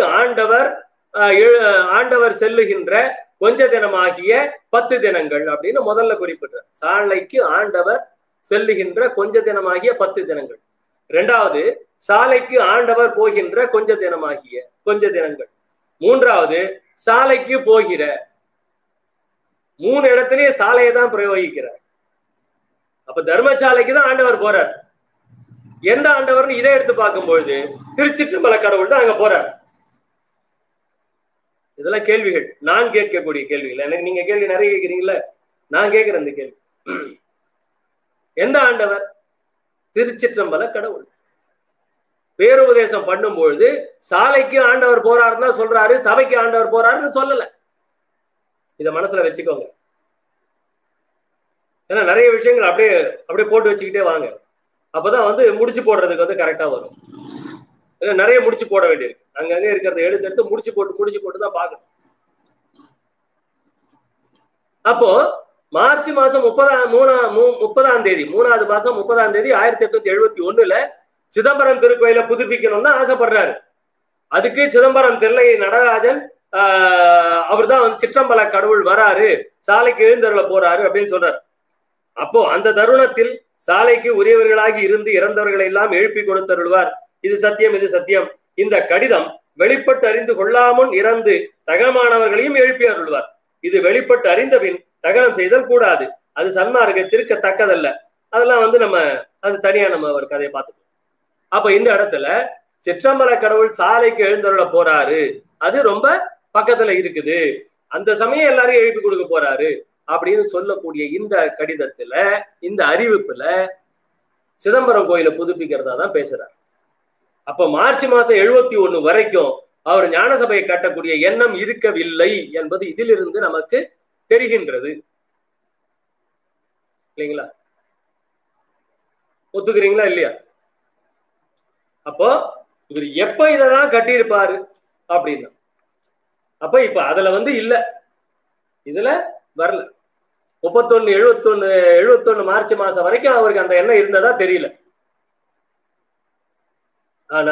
S2: ஆண்டவர் செல்லுகின்ற கொஞ்ச தினமாகிய 10 தினங்கள் அப்படின்னு முதல்ல குறிப்பிட்டார். சாலைக்கு ஆண்டவர் செல்லுகின்ற கொஞ்ச தினமாகிய 10 தினங்கள். 2வது சாலைக்கு ஆண்டவர் போகின்ற கொஞ்ச தினங்கள். 3வது சாலைக்கு போகிற. 3 இடத்திலேயே சாலையை தான் பிரயோகிக்கிறார். அப்ப தர்மசாலைக்கு தான் ஆண்டவர் போறார். எந்த ஆண்டவர்னு இதை எடுத்து பார்க்கும்பொழுது திருச்சிற்றம்பல கடவுள் தான் அங்க போறார். இதெல்லாம் கேள்விகள், நான் கேட்கக்கூடிய கேள்விகள். எனக்கு நீங்க கேள்வி நிறைய கேட்கிறீங்களா, நான் கேட்கிறேன் இந்த கேள்வி. எந்த ஆண்டவர்? திருச்சிற்றம்பல கடவுள். பேருபதேசம் பண்ணும்பொழுது சாலைக்கு ஆண்டவர் போறாருன்னு தான் சொல்றாரு, சபைக்கு ஆண்டவர் போறாருன்னு சொல்லல. இத மனசுல வச்சுக்கோங்க. ஏன்னா நிறைய விஷயங்கள் அப்படியே போட்டு வச்சுக்கிட்டே வாங்க. அப்பதான் முடிச்சு போடுறதுக்கு கரெக்டா வரும். நிறைய முடிச்சு போட வேண்டியிருக்கு. அங்கங்க இருக்கிறத எடுத்து முடிச்சு போட்டு தான் பார்க்கணும். அப்போ மார்ச் மாசம் 30ஆம் தேதி 3வது மாசம் 30ஆம் தேதி 1871 சிதம்பரம் திருக்கோயில புதுப்பிக்கணும்னு ஆசைப்படுறாரு. அதுக்கு சிதம்பரம் தில்லை நடராஜன் அவர் தான் சிற்றம்பல கடவுள் வராரு, சாலைக்கு எழுந்தருள போறாரு அப்படின்னு சொல்றாரு. அப்போ அந்த தருணத்தில் சாலைக்கு உரியவர்களாகி இருந்து இறந்தவர்களை எல்லாம் எழுப்பி கொடுத்தருள்வார். இது சத்தியம், இது சத்தியம். இந்த கடிதம் வெளிப்பட்டு அறிந்து கொள்ளாமுன் இறந்து தகமானவர்களையும் எழுப்பி அருள்வார். இது வெளிப்பட்டு அறிந்தபின் தகனம் செய்தல் கூடாது, அது சன்மார்க்கத்திற்கு தக்கதல்ல. அதெல்லாம் நம்ம அது தனியா நம்ம ஒரு கதையை பார்த்துக்கணும். அப்ப இந்த இடத்துல சிற்றம்பல கடவுள் சாலைக்கு எழுந்தருள போறாரு, அது ரொம்ப பக்கத்துல இருக்குது, அந்த சமயம் எல்லாரையும் எழுப்பி கொடுக்க போறாரு அப்படின்னு சொல்லக்கூடிய இந்த கடிதத்துல, இந்த அறிவிப்புல சிதம்பரம் கோயிலை புதுப்பிக்கிறதா தான் பேசுறாரு. அப்ப மார்ச் மாசம் 71 வரைக்கும் அவர் ஞான சபையை கட்டக்கூடிய எண்ணம் இருக்கவில்லை என்பது இதிலிருந்து நமக்கு தெரிகின்றது. இல்லைங்களா? ஒத்துக்கிறீங்களா இல்லையா? அப்போ இவர் எப்ப இதெல்லாம் கட்டியிருப்பாரு அப்படின்னா, அப்ப இப்ப அதுல இல்ல, இதுல வரல. 71 மார்ச் மாசம் வரைக்கும் அவருக்கு அந்த எண்ணம் இருந்ததா தெரியல. ஆனா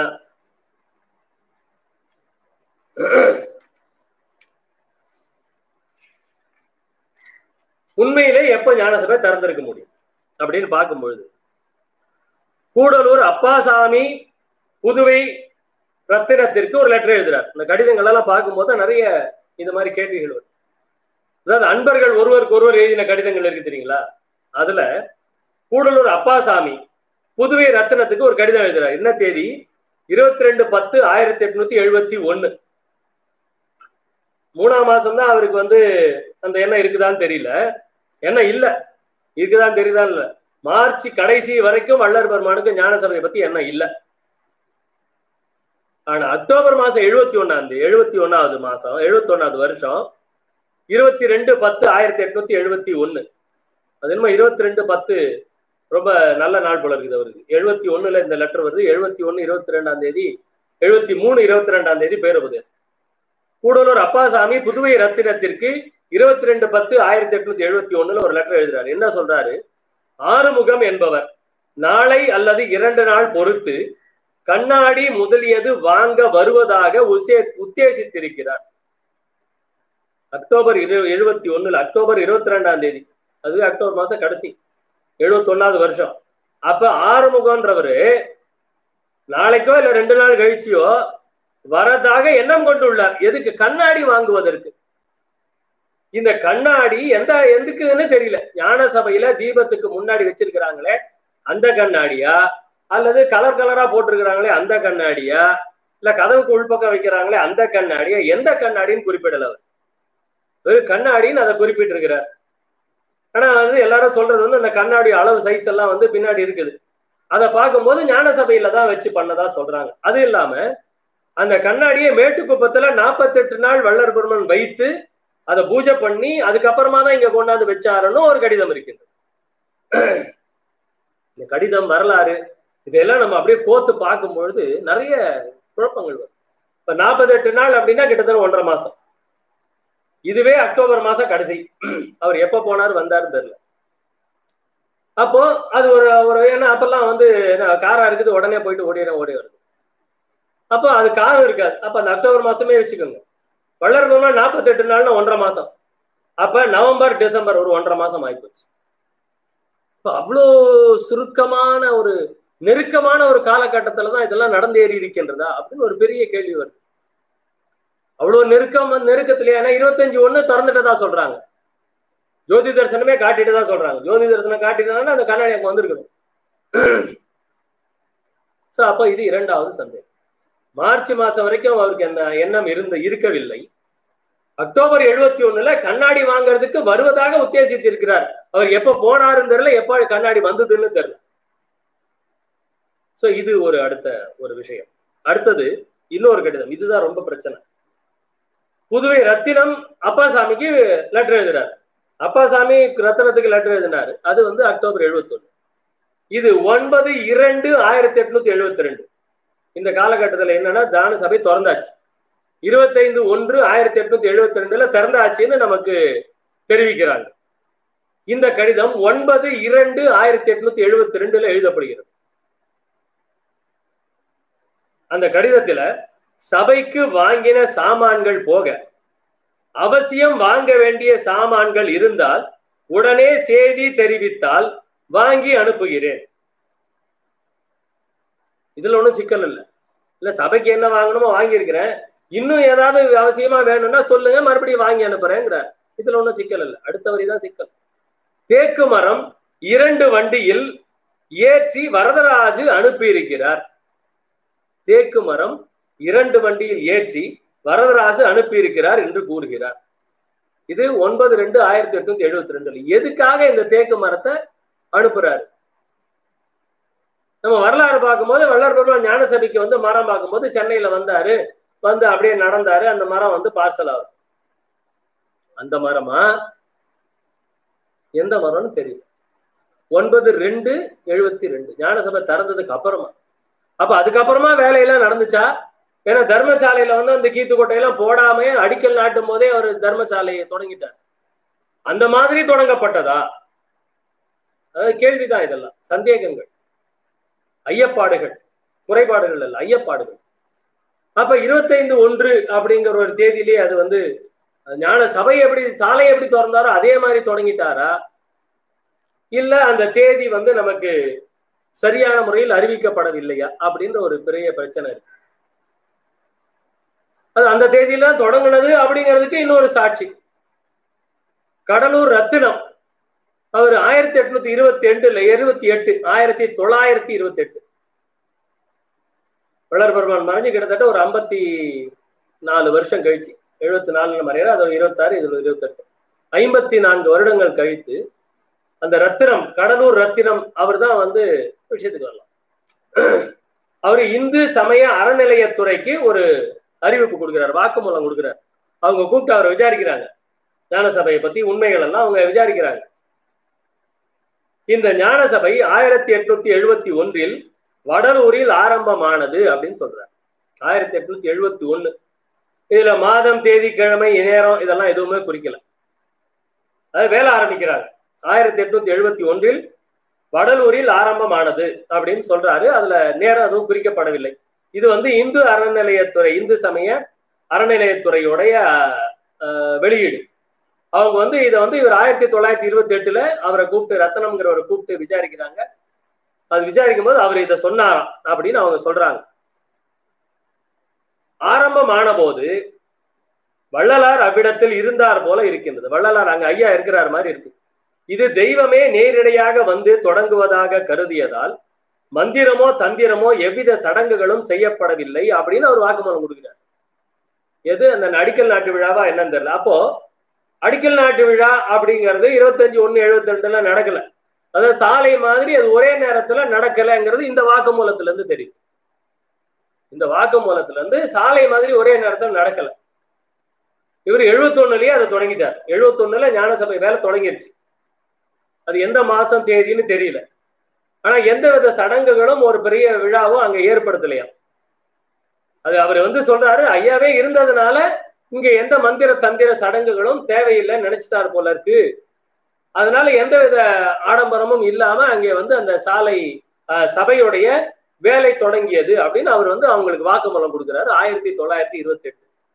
S2: உண்மையிலே எப்ப ஞானசபை திறந்திருக்க முடியும் அப்படின்னு பார்க்கும்பொழுது, கூடலூர் அப்பாசாமி புதுவை ரத்தினத்திற்கு ஒரு லெட்டர் எழுதுறார். இந்த கடிதங்கள் எல்லாம் பார்க்கும்போது நிறைய இந்த மாதிரி கேள்விகள் வரும். அதாவது அன்பர்கள் ஒருவருக்கு ஒருவர் எழுதின கடிதங்கள் இருக்கு தெரியுங்களா? அதுல கூடலூர் அப்பாசாமி புதுவை ரத்தினத்துக்கு ஒரு கடிதம் எழுதுறார். என்ன தேதி? 22/10/1871. 3ஆம் மாசம் தான் அவருக்கு அந்த எண்ணம் இருக்குதான்னு தெரியல. எண்ணம் இல்ல, இருக்குதான் தெரியுதான் இல்ல. மார்ச் கடைசி வரைக்கும் வள்ளல் பெருமானுக்கு ஞான சபையை பத்தி எண்ணம் இல்ல. ஆனா அக்டோபர் மாசம் 71வது மாசம் 71வது வருஷம் 22/10/1871. அது என்னமோ 22/10 ரொம்ப நல்ல நாள் போல இருக்குது அவருக்கு. 71 இந்த லெட்டர் வருது. 71 22ஆம் தேதி 73 22ஆம் தேதி பேருபதேசம். கூடலூர் அப்பாசாமி புதுவை ரத்தினத்திற்கு 22/10/1871 ஒரு லெட்டர் எழுதுறாரு. என்ன சொல்றாரு? ஆறுமுகம் என்பவர் நாளை அல்லது 2 நாள் பொறுத்து கண்ணாடி முதலியது வாங்க வருவதாக உத்தேசித்திருக்கிறார். அக்டோபர் 71 அக்டோபர் 22ஆம் தேதி, அதுவே அக்டோபர் மாசம் கடைசி. 71வது வருஷம். அப்ப ஆறுமுகன்றவரு நாளைக்கோ இல்ல 2 நாள் கழிச்சியோ வரதாக எண்ணம் கொண்டுள்ளார். எதுக்கு? கண்ணாடி வாங்குவதற்கு. இந்த கண்ணாடி எதுக்குன்னு தெரியல. ஞான சபையில தீபத்துக்கு முன்னாடி வச்சிருக்கிறாங்களே அந்த கண்ணாடியா, அல்லது கலர் கலரா போட்டிருக்கிறாங்களே அந்த கண்ணாடியா, இல்ல கதவுக்கு உள்பக்கம் வைக்கிறாங்களே அந்த கண்ணாடியா, எந்த கண்ணாடின்னு குறிப்பிடல அவர். வெறும் கண்ணாடின்னு அதை குறிப்பிட்டிருக்கிறார். ஆனா எல்லாரும் சொல்றது அந்த கண்ணாடி அளவு சைஸ் எல்லாம் பின்னாடி இருக்குது. அதை பார்க்கும்போது ஞான சபையில தான் வச்சு பண்ணதா சொல்றாங்க. அது இல்லாம அந்த கண்ணாடியை மேட்டுக்குப்பத்துல 48 நாள் வள்ளல் பெருமான் வைத்து அதை பூஜை பண்ணி அதுக்கப்புறமா தான் இங்க கொண்டாந்து வச்சாருன்னு ஒரு கடிதம் இருக்கின்றது. இந்த கடிதம், வரலாறு இதெல்லாம் நம்ம அப்படியே கோத்து பார்க்கும் பொழுது நிறைய குழப்பங்கள் வரும். இப்ப 48 நாள் அப்படின்னா கிட்டத்தட்ட 1.5 மாசம். இதுவே அக்டோபர் மாசம் கடைசி. அவர் எப்ப போனார் வந்தாருன்னு தெரியல. அப்போ அது ஒரு ஏன்னா அப்பெல்லாம் காரா இருக்குது, உடனே போயிட்டு ஓடி வருது. அப்போ அது காரம் இருக்காது. அப்ப அந்த அக்டோபர் மாசமே வச்சுக்கோங்க. வள்ளல் பெருமான் 48 நாள்னா 1.5 மாசம். அப்ப நவம்பர் டிசம்பர் ஒரு 1.5 மாசம் ஆயிப்போச்சு. இப்ப அவ்வளோ சுருக்கமான ஒரு நெருக்கமான ஒரு காலகட்டத்துலதான் இதெல்லாம் நடந்தேறி இருக்கின்றதா அப்படின்னு ஒரு பெரிய கேள்வி வருது. அவ்வளவு நெருக்கத்திலேயே 25/1 திறந்துட்டதா சொல்றாங்க. ஜோதி தரிசனமே காட்டிட்டு தான் சொல்றாங்க. ஜோதி தரிசனம் காட்டிட்டாங்கன்னா அந்த கண்ணாடி அங்க வந்திருக்கணும். சோ அப்ப இது 2வது சந்தேகம். மார்ச் மாசம் வரைக்கும் அவருக்கு அந்த எண்ணம் இருக்கவில்லை. அக்டோபர் 71ல கண்ணாடி வாங்குறதுக்கு வருவதாக உத்தேசித்து இருக்கிறார். அவர் எப்ப போனாருன்னு தெரியல, எப்ப கண்ணாடி வந்ததுன்னு தெரியல. சோ இது அடுத்த ஒரு விஷயம். அடுத்தது இன்னொரு கடிதம். இதுதான் ரொம்ப பிரச்சனை. புதுவை ரத்தினம் அப்பாசாமிக்கு லெட்டர் எழுதுறாரு. அப்பாசாமி ரத்தினத்துக்கு லெட்டர் எழுதினாரு. அது அக்டோபர் 71. இது 9/2/1872. இந்த காலகட்டத்தில் என்னன்னா தான சபை திறந்தாச்சு. 25/1/1872 திறந்தாச்சுன்னு நமக்கு தெரிவிக்கிறாங்க. இந்த கடிதம் 9/2/1872 எழுதப்படுகிறது. அந்த கடிதத்துல சபைக்கு வாங்கின சாமான்கள் போக அவசியம் வாங்க வேண்டிய சாமான்கள் இருந்தால் உடனே செய்தி தெரிவித்தால் வாங்கி அனுப்புகிறேன். இதுல ஒண்ணும் சிக்கல் இல்ல சபைக்கு என்ன வாங்கணுமோ வாங்கியிருக்கிறேன், இன்னும் ஏதாவது அவசியமா வேணும்னா சொல்லுங்க, மறுபடியும் வாங்கி அனுப்புறேங்கிறார். இதுல ஒண்ணும் சிக்கல் இல்லை. அடுத்த வரிதான் சிக்கல். தேக்கு மரம் 2 வண்டியில் ஏற்றி வரதராஜு அனுப்பியிருக்கிறார். தேக்கு மரம் 2 வண்டியில் ஏற்றி வரதராஜு அனுப்பியிருக்கிறார் என்று கூறுகிறார். இது 9/2/1872. எதுக்காக இந்த தேக்கு மரத்தை அனுப்புறாரு? நம்ம வரலாறு பார்க்கும்போது வள்ளல் பெருமான் ஞான சபைக்கு மரம் பார்க்கும்போது சென்னையில வந்தாரு, அப்படியே நடந்தாரு, அந்த மரம் பார்சல் ஆகுது. அந்த மரமா எந்த மரம்னு தெரியல. 9/2/72 ஞான சபை திறந்ததுக்கு அப்புறமா. அப்ப அதுக்கப்புறமா வேலையெல்லாம் நடந்துச்சா? ஏன்னா தர்மசாலையில அந்த கீத்துக்கொட்டையெல்லாம் போடாம அடிக்கல் நாட்டும் போதே அவர் தர்மசாலையை தொடங்கிட்டார். அந்த மாதிரி தொடங்கப்பட்டதா? அதாவது கேள்விதான். இதெல்லாம் சந்தேகங்கள், ஐயப்பாடுகள், குறைபாடுகள் அல்ல, ஐயப்பாடுகள். அப்ப 25/1 அப்படிங்கிற ஒரு தேதியிலேயே அது ஞான சபை எப்படி சாலை எப்படி திறந்தாரோ அதே மாதிரி தொடங்கிட்டாரா, இல்ல அந்த தேதி நமக்கு சரியான முறையில் அறிவிக்கப்படவில்லையா அப்படின்ற ஒரு பெரிய பிரச்சனை இருக்கு. அது அந்த தேதியில தொடங்கினது அப்படிங்கிறதுக்கு இன்னொரு சாட்சி. கடலூர் ரத்தினம் அவர் 1928 வள்ளல் பெருமான் மறைஞ்சு கிட்டத்தட்ட ஒரு 54 வருஷம் கழிச்சு, 74 மறையிற, அது 26, இது 28, 54 வருடங்கள் கழித்து அந்த ரத்தினம், கடலூர் ரத்தினம் அவர் தான் விஷயத்துக்கு வரலாம். அவரு இந்து சமய அறநிலையத்துறைக்கு ஒரு அறிவிப்பு கொடுக்கிறார், வாக்குமூலம் கொடுக்கிறார். அவங்க கூப்பிட்டு அவரை விசாரிக்கிறாங்க. ஞான சபையை பத்தி உண்மைகள் எல்லாம் அவங்க விசாரிக்கிறாங்க. இந்த ஞான சபை 1871 வடலூரில் ஆரம்பமானது அப்படின்னு சொல்றார். 1871. இதுல மாதம், தேதி, கிழமை, நேரம் இதெல்லாம் எதுவுமே குறிக்கல. அது வேலை ஆரம்பிக்கிறாங்க. 1871 வடலூரில் ஆரம்பமானது அப்படின்னு சொல்றாரு. அதுல நேரம் எதுவும் குறிக்கப்படவில்லை. இது இந்து அறநிலையத்துறை, இந்து சமய அறநிலையத்துறையுடைய வெளியீடு. அவங்க வந்து இதை வந்து இவர் 1928 அவரை கூப்பிட்டு, ரத்னம்ங்கிறவரை கூப்பிட்டு விசாரிக்கிறாங்க. அது விசாரிக்கும் போது அவர் இதை சொன்னாராம் அப்படின்னு அவங்க சொல்றாங்க. ஆரம்பமான போது வள்ளலார் அவ்விடத்தில் இருந்தார் போல இருக்கின்றது. வள்ளலார் அங்க ஐயா இருக்கிறார் மாதிரி இருக்கு. இது தெய்வமே நேரடியாக வந்து தொடங்குவதாக கருதியதால் மந்திரமோ தந்திரமோ எவ்வித சடங்குகளும் செய்யப்படவில்லை அப்படின்னு அவர் வாக்குமூலம் கொடுக்கிறார். எது அந்த அடிக்கல் நாட்டு விழாவா என்னன்னு தெரியல. அப்போ அடிக்கல் நாட்டு விழா அப்படிங்கிறது 25/1/72 நடக்கல. அதாவது சாலை மாதிரி அது ஒரே நேரத்துல நடக்கலைங்கிறது இந்த வாக்குமூலத்துல இருந்து தெரியுது. இந்த வாக்குமூலத்துல இருந்து சாலை மாதிரி ஒரே நேரத்துல நடக்கல. இவர் 71லயே அதை தொடங்கிட்டார். 71 ஞானசபை வேலை தொடங்கிருச்சு. அது எந்த மாசம் தேதின்னு தெரியல. ஆனா எந்தவித சடங்குகளும் ஒரு பெரிய விழாவும் அங்க ஏற்படுத்தலையா. அது அவர் வந்து சொல்றாரு, ஐயாவே இருந்ததுனால இங்க எந்த மந்திர தந்திர சடங்குகளும் தேவையில்லைன்னு நினைச்சிட்டாரு போல இருக்கு. அதனால எந்தவித ஆடம்பரமும் இல்லாம அங்கே வந்து அந்த சாலை சபையுடைய வேலை தொடங்கியது அப்படின்னு அவர் வந்து அவங்களுக்கு வாக்குமூலம் கொடுக்கிறாரு 1928.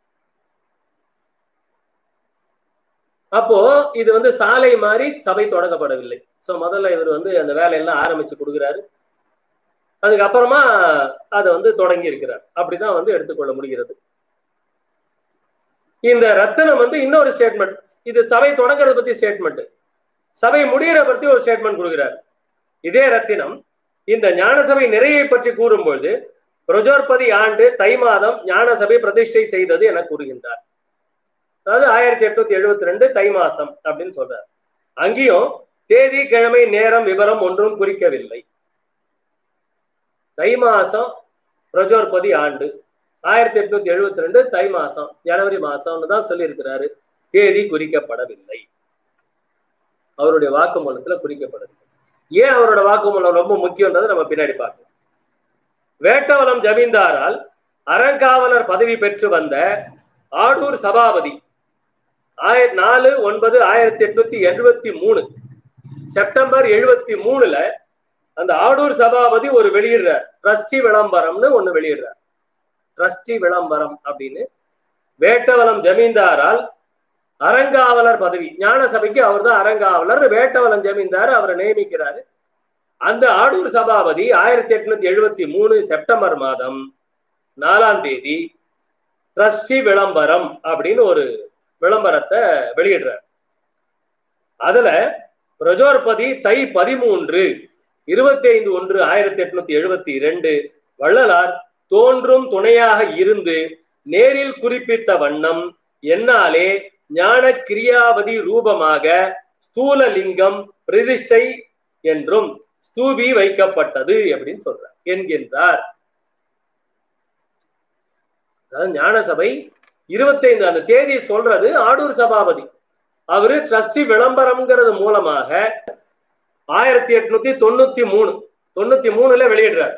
S2: அப்போ இது வந்து சாலை மாதிரி சபை தொடங்கப்படவில்லை. ஸோ முதல்ல இவர் வந்து அந்த வேலையெல்லாம் ஆரம்பிச்சு கொடுக்குறாரு. அதுக்கப்புறமா அதை வந்து தொடங்கி இருக்கிறார். அப்படிதான் வந்து எடுத்துக்கொள்ள முடிகிறது. இந்த ரத்தினம் வந்து இன்னொரு ஸ்டேட்மெண்ட், இது சபை தொடங்குறத பத்தி ஸ்டேட்மெண்ட், சபை முடிகிற பத்தி ஒரு ஸ்டேட்மெண்ட் கொடுக்கிறார். இதே ரத்தினம் இந்த ஞானசபை நிறைவை பற்றி கூறும்பொழுது பிரஜோற்பதி ஆண்டு தை மாதம் ஞானசபை பிரதிஷ்டை செய்தது என கூறுகின்றார். அதாவது 1872 தை மாசம் அப்படின்னு சொல்றார். அங்கேயும் தேதி கிழமை நேரம் விவரம் ஒன்றும் குறிக்கவில்லை. தை மாசம் பிரஜோற்பதி ஆண்டு 1872 தை மாசம் ஜனவரி மாசம்னு தான் சொல்லி இருக்கிறாரு. தேதி குறிக்கப்படவில்லை. அவருடைய வாக்குமூலத்துல குறிக்கப்படவில்லை. ஏன் அவரோட வாக்குமூலம் ரொம்ப முக்கியன்றதை நம்ம பின்னாடி பார்க்கலாம். வேட்டவலம் ஜமீன்தாரால் அறங்காவலர் பதவி பெற்று வந்த ஆடூர் சபாபதி 4/9/1873 செப்டம்பர் 73 அந்த ஆடூர் சபாபதி ஒரு வெளியிடுறார். ட்ரஸ்டி விளம்பரம்னு ஒண்ணு வெளியிடுறார். ட்ரஸ்டி விளம்பரம் அப்படின்னு வேட்டவலம் ஜமீன்தாரால் அறங்காவலர் பதவி, ஞான சபைக்கு அவர் தான் அறங்காவலர். வேட்டவலம் ஜமீன்தார் அவரை நியமிக்கிறாரு. அந்த ஆடூர் சபாபதி 1873 செப்டம்பர் மாதம் 4ஆம் தேதி ட்ரஸ்டி விளம்பரம் அப்படின்னு ஒரு விளம்பரத்தை வெளியிடுறார். அதுல பிரஜோற்பதி தை 13 25/1/1872 வள்ளலார் தோன்றும் துணையாக இருந்து நேரில் குறிப்பிட்ட வண்ணம் என்னாலே ஞான கிரியாவதி ரூபமாக ஸ்தூல லிங்கம் பிரதிஷ்டை என்றும் ஸ்தூபி வைக்கப்பட்டது அப்படின்னு சொல்றார் என்கின்றார். ஞான சபை 25 அந்த தேதி சொல்றது ஆடூர் சபாபதி. அவரு ட்ரஸ்டி விளம்பரம்ங்கிறது மூலமாக 1893 வெளியிடுறார்.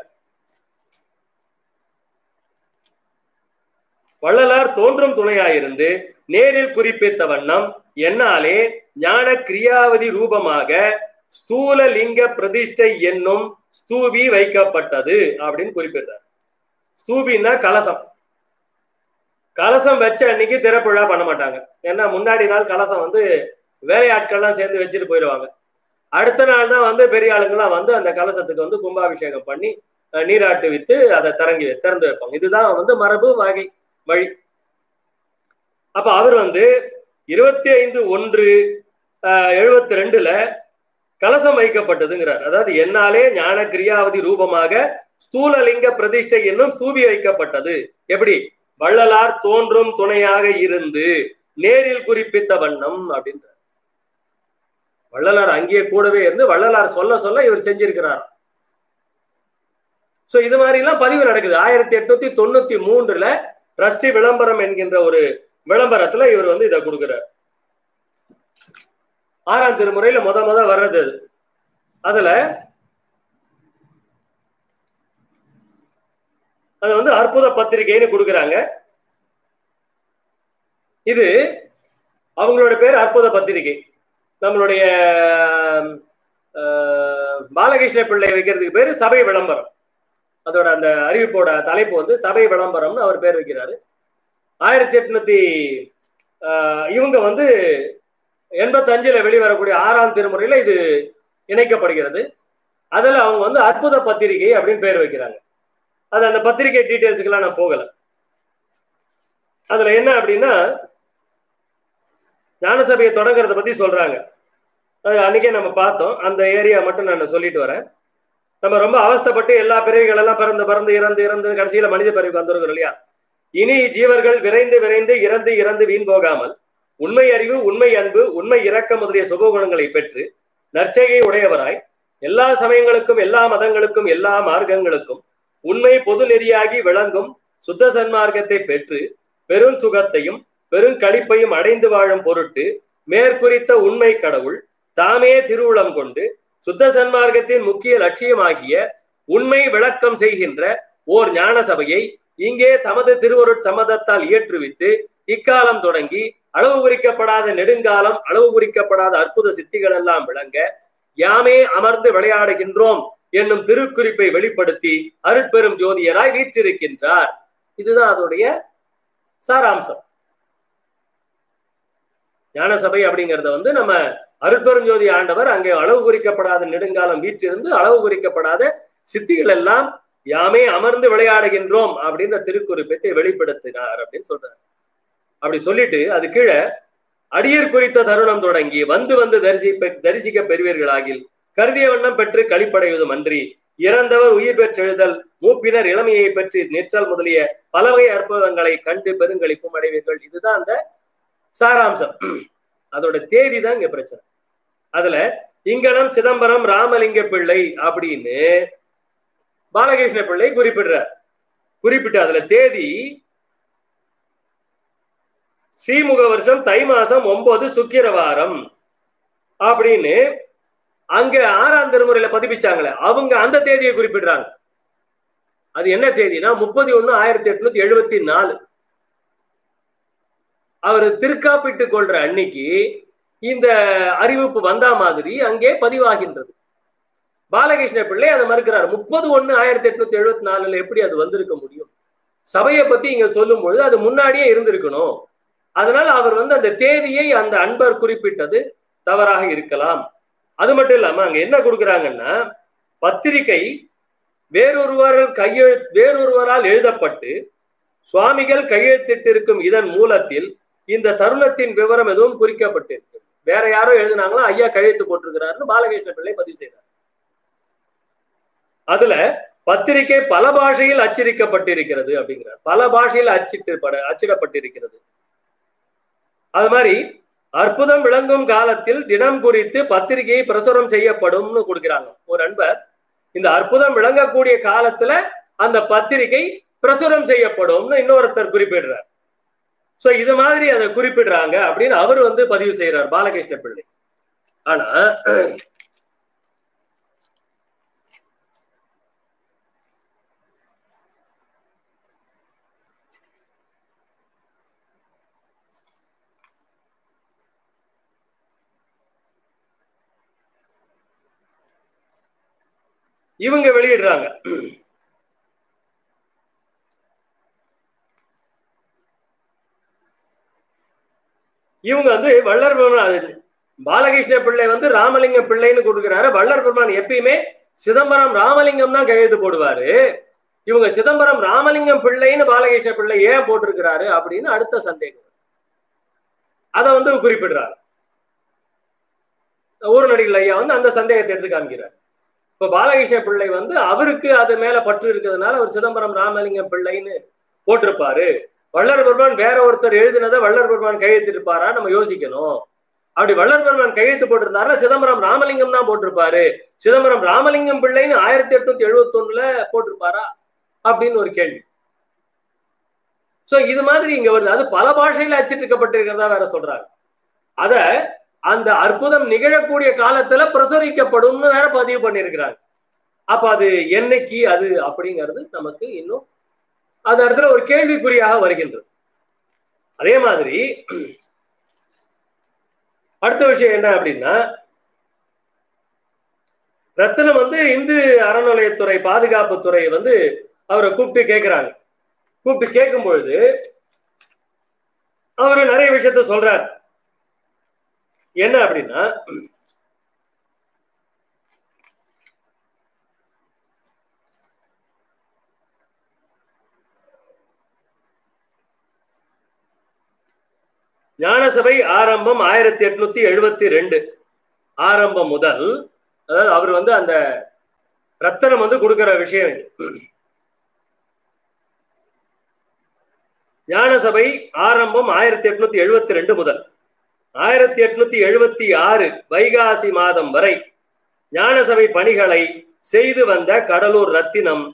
S2: வள்ளலார் தோன்றும் துணையாயிருந்து நேரில் குறிப்பிட்ட வண்ணம் என்னாலே ஞான கிரியாவதி ரூபமாக ஸ்தூல லிங்க பிரதிஷ்டை என்னும் ஸ்தூபி வைக்கப்பட்டது அப்படின்னு குறிப்பிட்டார். ஸ்தூபின்னா கலசம். கலசம் வச்ச அன்னைக்கு திறப்பு விழா பண்ண மாட்டாங்க. ஏன்னா முன்னாடி நாள் கலசம் வந்து வேலையாட்கள்லாம் சேர்ந்து வச்சுட்டு போயிடுவாங்க. அடுத்த நாள் தான் வந்து பெரிய ஆளுங்கெல்லாம் வந்து அந்த கலசத்துக்கு வந்து கும்பாபிஷேகம் பண்ணி நீராட்டு வித்து அதை திறந்து வைப்பாங்க. இதுதான் வந்து மரபு வழி. அப்ப அவர் வந்து 25/1/72 கலசம் வைக்கப்பட்டதுங்கிறார். அதாவது என்னாலே ஞான கிரியாவதி ரூபமாக ஸ்தூலலிங்க பிரதிஷ்டை என்னும் ஸ்தூபி வைக்கப்பட்டது. எப்படி? வள்ளலார் தோன்றும் துணையாக இருந்து நேரில் குறிப்பிட்ட வண்ணம் அப்படின்றார். வள்ளலார் அங்கேயே கூடவே இருந்து வள்ளலார் சொல்ல சொல்ல இவர் செஞ்சிருக்கிறார். சோ இது மாதிரி எல்லாம் பதிவு நடக்குது. 1893 ட்ரஸ்டி விளம்பரம் என்கின்ற ஒரு விளம்பரத்துல இவர் வந்து இதை கொடுக்கிறார். 6ஆம் திருமுறையில முத வர்றது அது. அதுல அது வந்து அற்புத பத்திரிகைன்னு கொடுக்குறாங்க. இது அவங்களோட பேர் அற்புத பத்திரிகை. நம்மளுடைய பாலகிருஷ்ண பிள்ளை வைக்கிறதுக்கு பேரு சபை விளம்பரம். அதோட அந்த அறிவிப்போட தலைப்பு வந்து சபை விளம்பரம்னு அவர் பேர் வைக்கிறாரு. 1800 இவங்க வந்து 85 வெளிவரக்கூடிய 6ஆம் திருமுறையில இது இணைக்கப்படுகிறது. அதுல அவங்க வந்து அற்புத பத்திரிகை அப்படின்னு பேர் வைக்கிறாங்க. அது அந்த பத்திரிகை டீடைல்ஸுக்கெல்லாம் நான் போகல. அதுல என்ன அப்படின்னா ஞானசபையை தொடங்குறத பத்தி சொல்றாங்க. அது அன்னைக்கே நம்ம பார்த்தோம். அந்த ஏரியா மட்டும் நான் சொல்லிட்டு வரேன். நம்ம ரொம்ப அவஸ்தைப்பட்டு எல்லா பிறவிகள் எல்லாம் பிறந்து பிறந்து இறந்து இறந்து கடைசியில மனித பிறவி வந்திருக்கிறோம் இல்லையா? இனி ஜீவர்கள் விரைந்து விரைந்து இறந்து இறந்து வீண் போகாமல் உண்மை அறிவு, உண்மை அன்பு, உண்மை இரக்கம் முதலிய சுபகுணங்களை பெற்று நற்செய்கை உடையவராய் எல்லா சமயங்களுக்கும் எல்லா மதங்களுக்கும் எல்லா மார்க்கங்களுக்கும் உண்மை பொது நெறியாகி விளங்கும் சுத்த சன்மார்க்கத்தை பெற்று பெரும் சுகத்தையும் பெருங்களிப்பையும் அடைந்து வாழும் பொருட்டு மேற்குறித்த உண்மை கடவுள் தாமே திருவுளம் கொண்டு சுத்த சன்மார்க்கத்தின் முக்கிய லட்சியமாகிய உண்மை விளக்கம் செய்கின்ற ஓர் ஞான சபையை இங்கே தமது திருவருட் சம்மதத்தால் இயற்றுவித்து இக்காலம் தொடங்கி அளவு குறிக்கப்படாத நெடுங்காலம் அளவு குறிக்கப்படாத அற்புத சித்திகள் எல்லாம் விளங்க யாமே அமர்ந்து விளையாடுகின்றோம் என்னும் திருக்குறிப்பை வெளிப்படுத்தி அருட்பெரும் ஜோதியராய் வீற்றிருக்கின்றார். இதுதான் அதோடைய சாராம்சம். ஞான சபை அப்படிங்கறத வந்து நம்ம அருட்பெரும் ஜோதி ஆண்டவர் அங்கே அளவு குறிக்கப்படாத நெடுங்காலம் வீற்றிருந்து அளவு குறிக்கப்படாத சித்திகள் எல்லாம் யாமே அமர்ந்து விளையாடுகின்றோம் அப்படின்ற திருக்குறிப்பை வெளிப்படுத்தினார் அப்படின்னு சொல்றாரு. அப்படி சொல்லிட்டு அது கீழே அடியர் குறித்த தருணம் தொடங்கி வந்து வந்து தரிசிக்க பெறுவீர்களாகில் கருதிய வண்ணம் பெற்று களிப்படைவதும் அன்றி இறந்தவர் உயிர் பெற்றெழுதல் மூப்பினர் இளமையை பெற்று நிற்றல் முதலிய பலவகை அற்புதங்களை கண்டு பெருங்களிப்பும் அடைவீர்கள். இதுதான் அந்த சாராம்சம். அதோட தேதி தான் இங்க பிரச்சனை. அதுல இங்கனம் சிதம்பரம் ராமலிங்க பிள்ளை அப்படின்னு பாலகிருஷ்ண பிள்ளை குறிப்பிட்டு அதுல தேதி ஸ்ரீமுக வருஷம் தை மாசம் 9 சுக்கிரவாரம் அப்படின்னு அங்க 6ஆம் திருமுறையில பதிப்பிச்சாங்களே அவங்க அந்த தேதியை குறிப்பிடுறாங்க. அது என்ன தேதினா 30/1/1874. அவர் திருக்காப்பிட்டு கொள்ற அன்னைக்கு இந்த அறிவிப்பு வந்தா மாதிரி அங்கே பதிவாகின்றது. பாலகிருஷ்ண பிள்ளை அதை மறுக்கிறார். 30/1/1874 எப்படி அது வந்திருக்க முடியும்? சபையை பத்தி இங்க சொல்லும் பொழுது அது முன்னாடியே இருந்திருக்கணும். அதனால அவர் வந்து அந்த தேதியை அந்த அன்பர் குறிப்பிட்டது தவறாக இருக்கலாம். அது மட்டும் இல்லாம அங்க என்ன கொடுக்குறாங்கன்னா பத்திரிகை வேறொருவரால் எழுதப்பட்டு சுவாமிகள் கையெழுத்திட்டிருக்கும் இதன் மூலத்தில் இந்த தருணத்தின் விவரம் எதுவும் குறிக்கப்பட்டிருக்கு. வேற யாரோ எழுதினாங்களோ ஐயா கையெழுத்து போட்டிருக்கிறாருன்னு பாலகிருஷ்ண பிள்ளை பதிவு செய்தார். அதுல பத்திரிகை பல பாஷையில் அச்சிரிக்கப்பட்டிருக்கிறது அப்படிங்கிறார். பல பாஷையில் அச்சிடப்பட்டிருக்கிறது. அது மாதிரி அற்புதம் விளங்கும் காலத்தில் தினம் குறித்து பத்திரிகையை பிரசுரம் செய்யப்படும்னு கொடுக்கிறாங்க. ஒரு அன்பர் இந்த அற்புதம் விளங்கக்கூடிய காலத்துல அந்த பத்திரிகை பிரசுரம் செய்யப்படும்னு இன்னொருத்தர் குறிப்பிடுறார். சோ இது மாதிரி அதை குறிப்பிடுறாங்க அப்படின்னு அவர் வந்து பதிவு செய்யறார் பாலகிருஷ்ண பிள்ளை. ஆனா இவங்க வெளியிடுறாங்க. இவங்க வந்து வள்ளர் பெருமான் பாலகிருஷ்ண பிள்ளை வந்து ராமலிங்க பிள்ளைன்னு கொடுக்கிறாரு. வள்ளர் பெருமான் எப்பயுமே சிதம்பரம் ராமலிங்கம் தான் கையெழுத்து போடுவாரு. இவங்க சிதம்பரம் ராமலிங்கம் பிள்ளைன்னு பாலகிருஷ்ண பிள்ளை ஏன் போட்டிருக்கிறாரு அப்படின்னு அடுத்த சந்தேகம். அதை வந்து குறிப்பிடுறாரு. ஊர் நடிகள் ஐயா வந்து அந்த சந்தேகத்தை எடுத்து காமிக்கிறார். இப்ப பாலகிருஷ்ண பிள்ளை வந்து அவருக்கு அது மேல பற்று இருக்கிறதுனால அவர் சிதம்பரம் ராமலிங்கம் பிள்ளைன்னு போட்டிருப்பாரு. வள்ளர் பெருமான் வேற ஒருத்தர் எழுதினதை வள்ளர் பெருமான் கையெழுத்திருப்பாரா நம்ம யோசிக்கணும். அப்படி வள்ளர் பெருமான் கையெழுத்து போட்டிருந்தாருன்னா சிதம்பரம் ராமலிங்கம் தான் போட்டிருப்பாரு. சிதம்பரம் ராமலிங்கம் பிள்ளைன்னு 1871 போட்டிருப்பாரா அப்படின்னு ஒரு கேள்வி. சோ இது மாதிரி இங்க வருது. அது பல பாஷையில அச்சிட்டிருக்கப்பட்டிருக்கிறதா வேற சொல்றாங்க. அத அந்த அற்புதம் நிகழக்கூடிய காலத்துல பிரசுரிக்கப்படும்னு வேற பதிவு பண்ணிருக்கிறாங்க. அப்ப அது என்னைக்கு அது அப்படிங்கிறது நமக்கு இன்னும் அந்த இடத்துல ஒரு கேள்விக்குறியாக வருகின்றது. அதே மாதிரி அடுத்த விஷயம் என்ன அப்படின்னா ரத்தினம் வந்து இந்து அறநிலையத்துறை பாதுகாப்புத்துறை வந்து அவரை கூப்பிட்டு கேட்கிறாங்க. கூப்பிட்டு கேட்கும் பொழுது அவரு நிறைய விஷயத்த சொல்றார். என்ன அப்படின்னா, ஞானசபை ஆரம்பம் 1872 ஆரம்பம் முதல், அதாவது அவர் வந்து அந்த ரத்தனம் வந்து கொடுக்கிற விஷயம் இது. ஞானசபை ஆரம்பம் 1872 முதல் 1876 வைகாசி மாதம் வரை ஞானசபை பணிகளை செய்து வந்த கடலூர் ரத்தினம்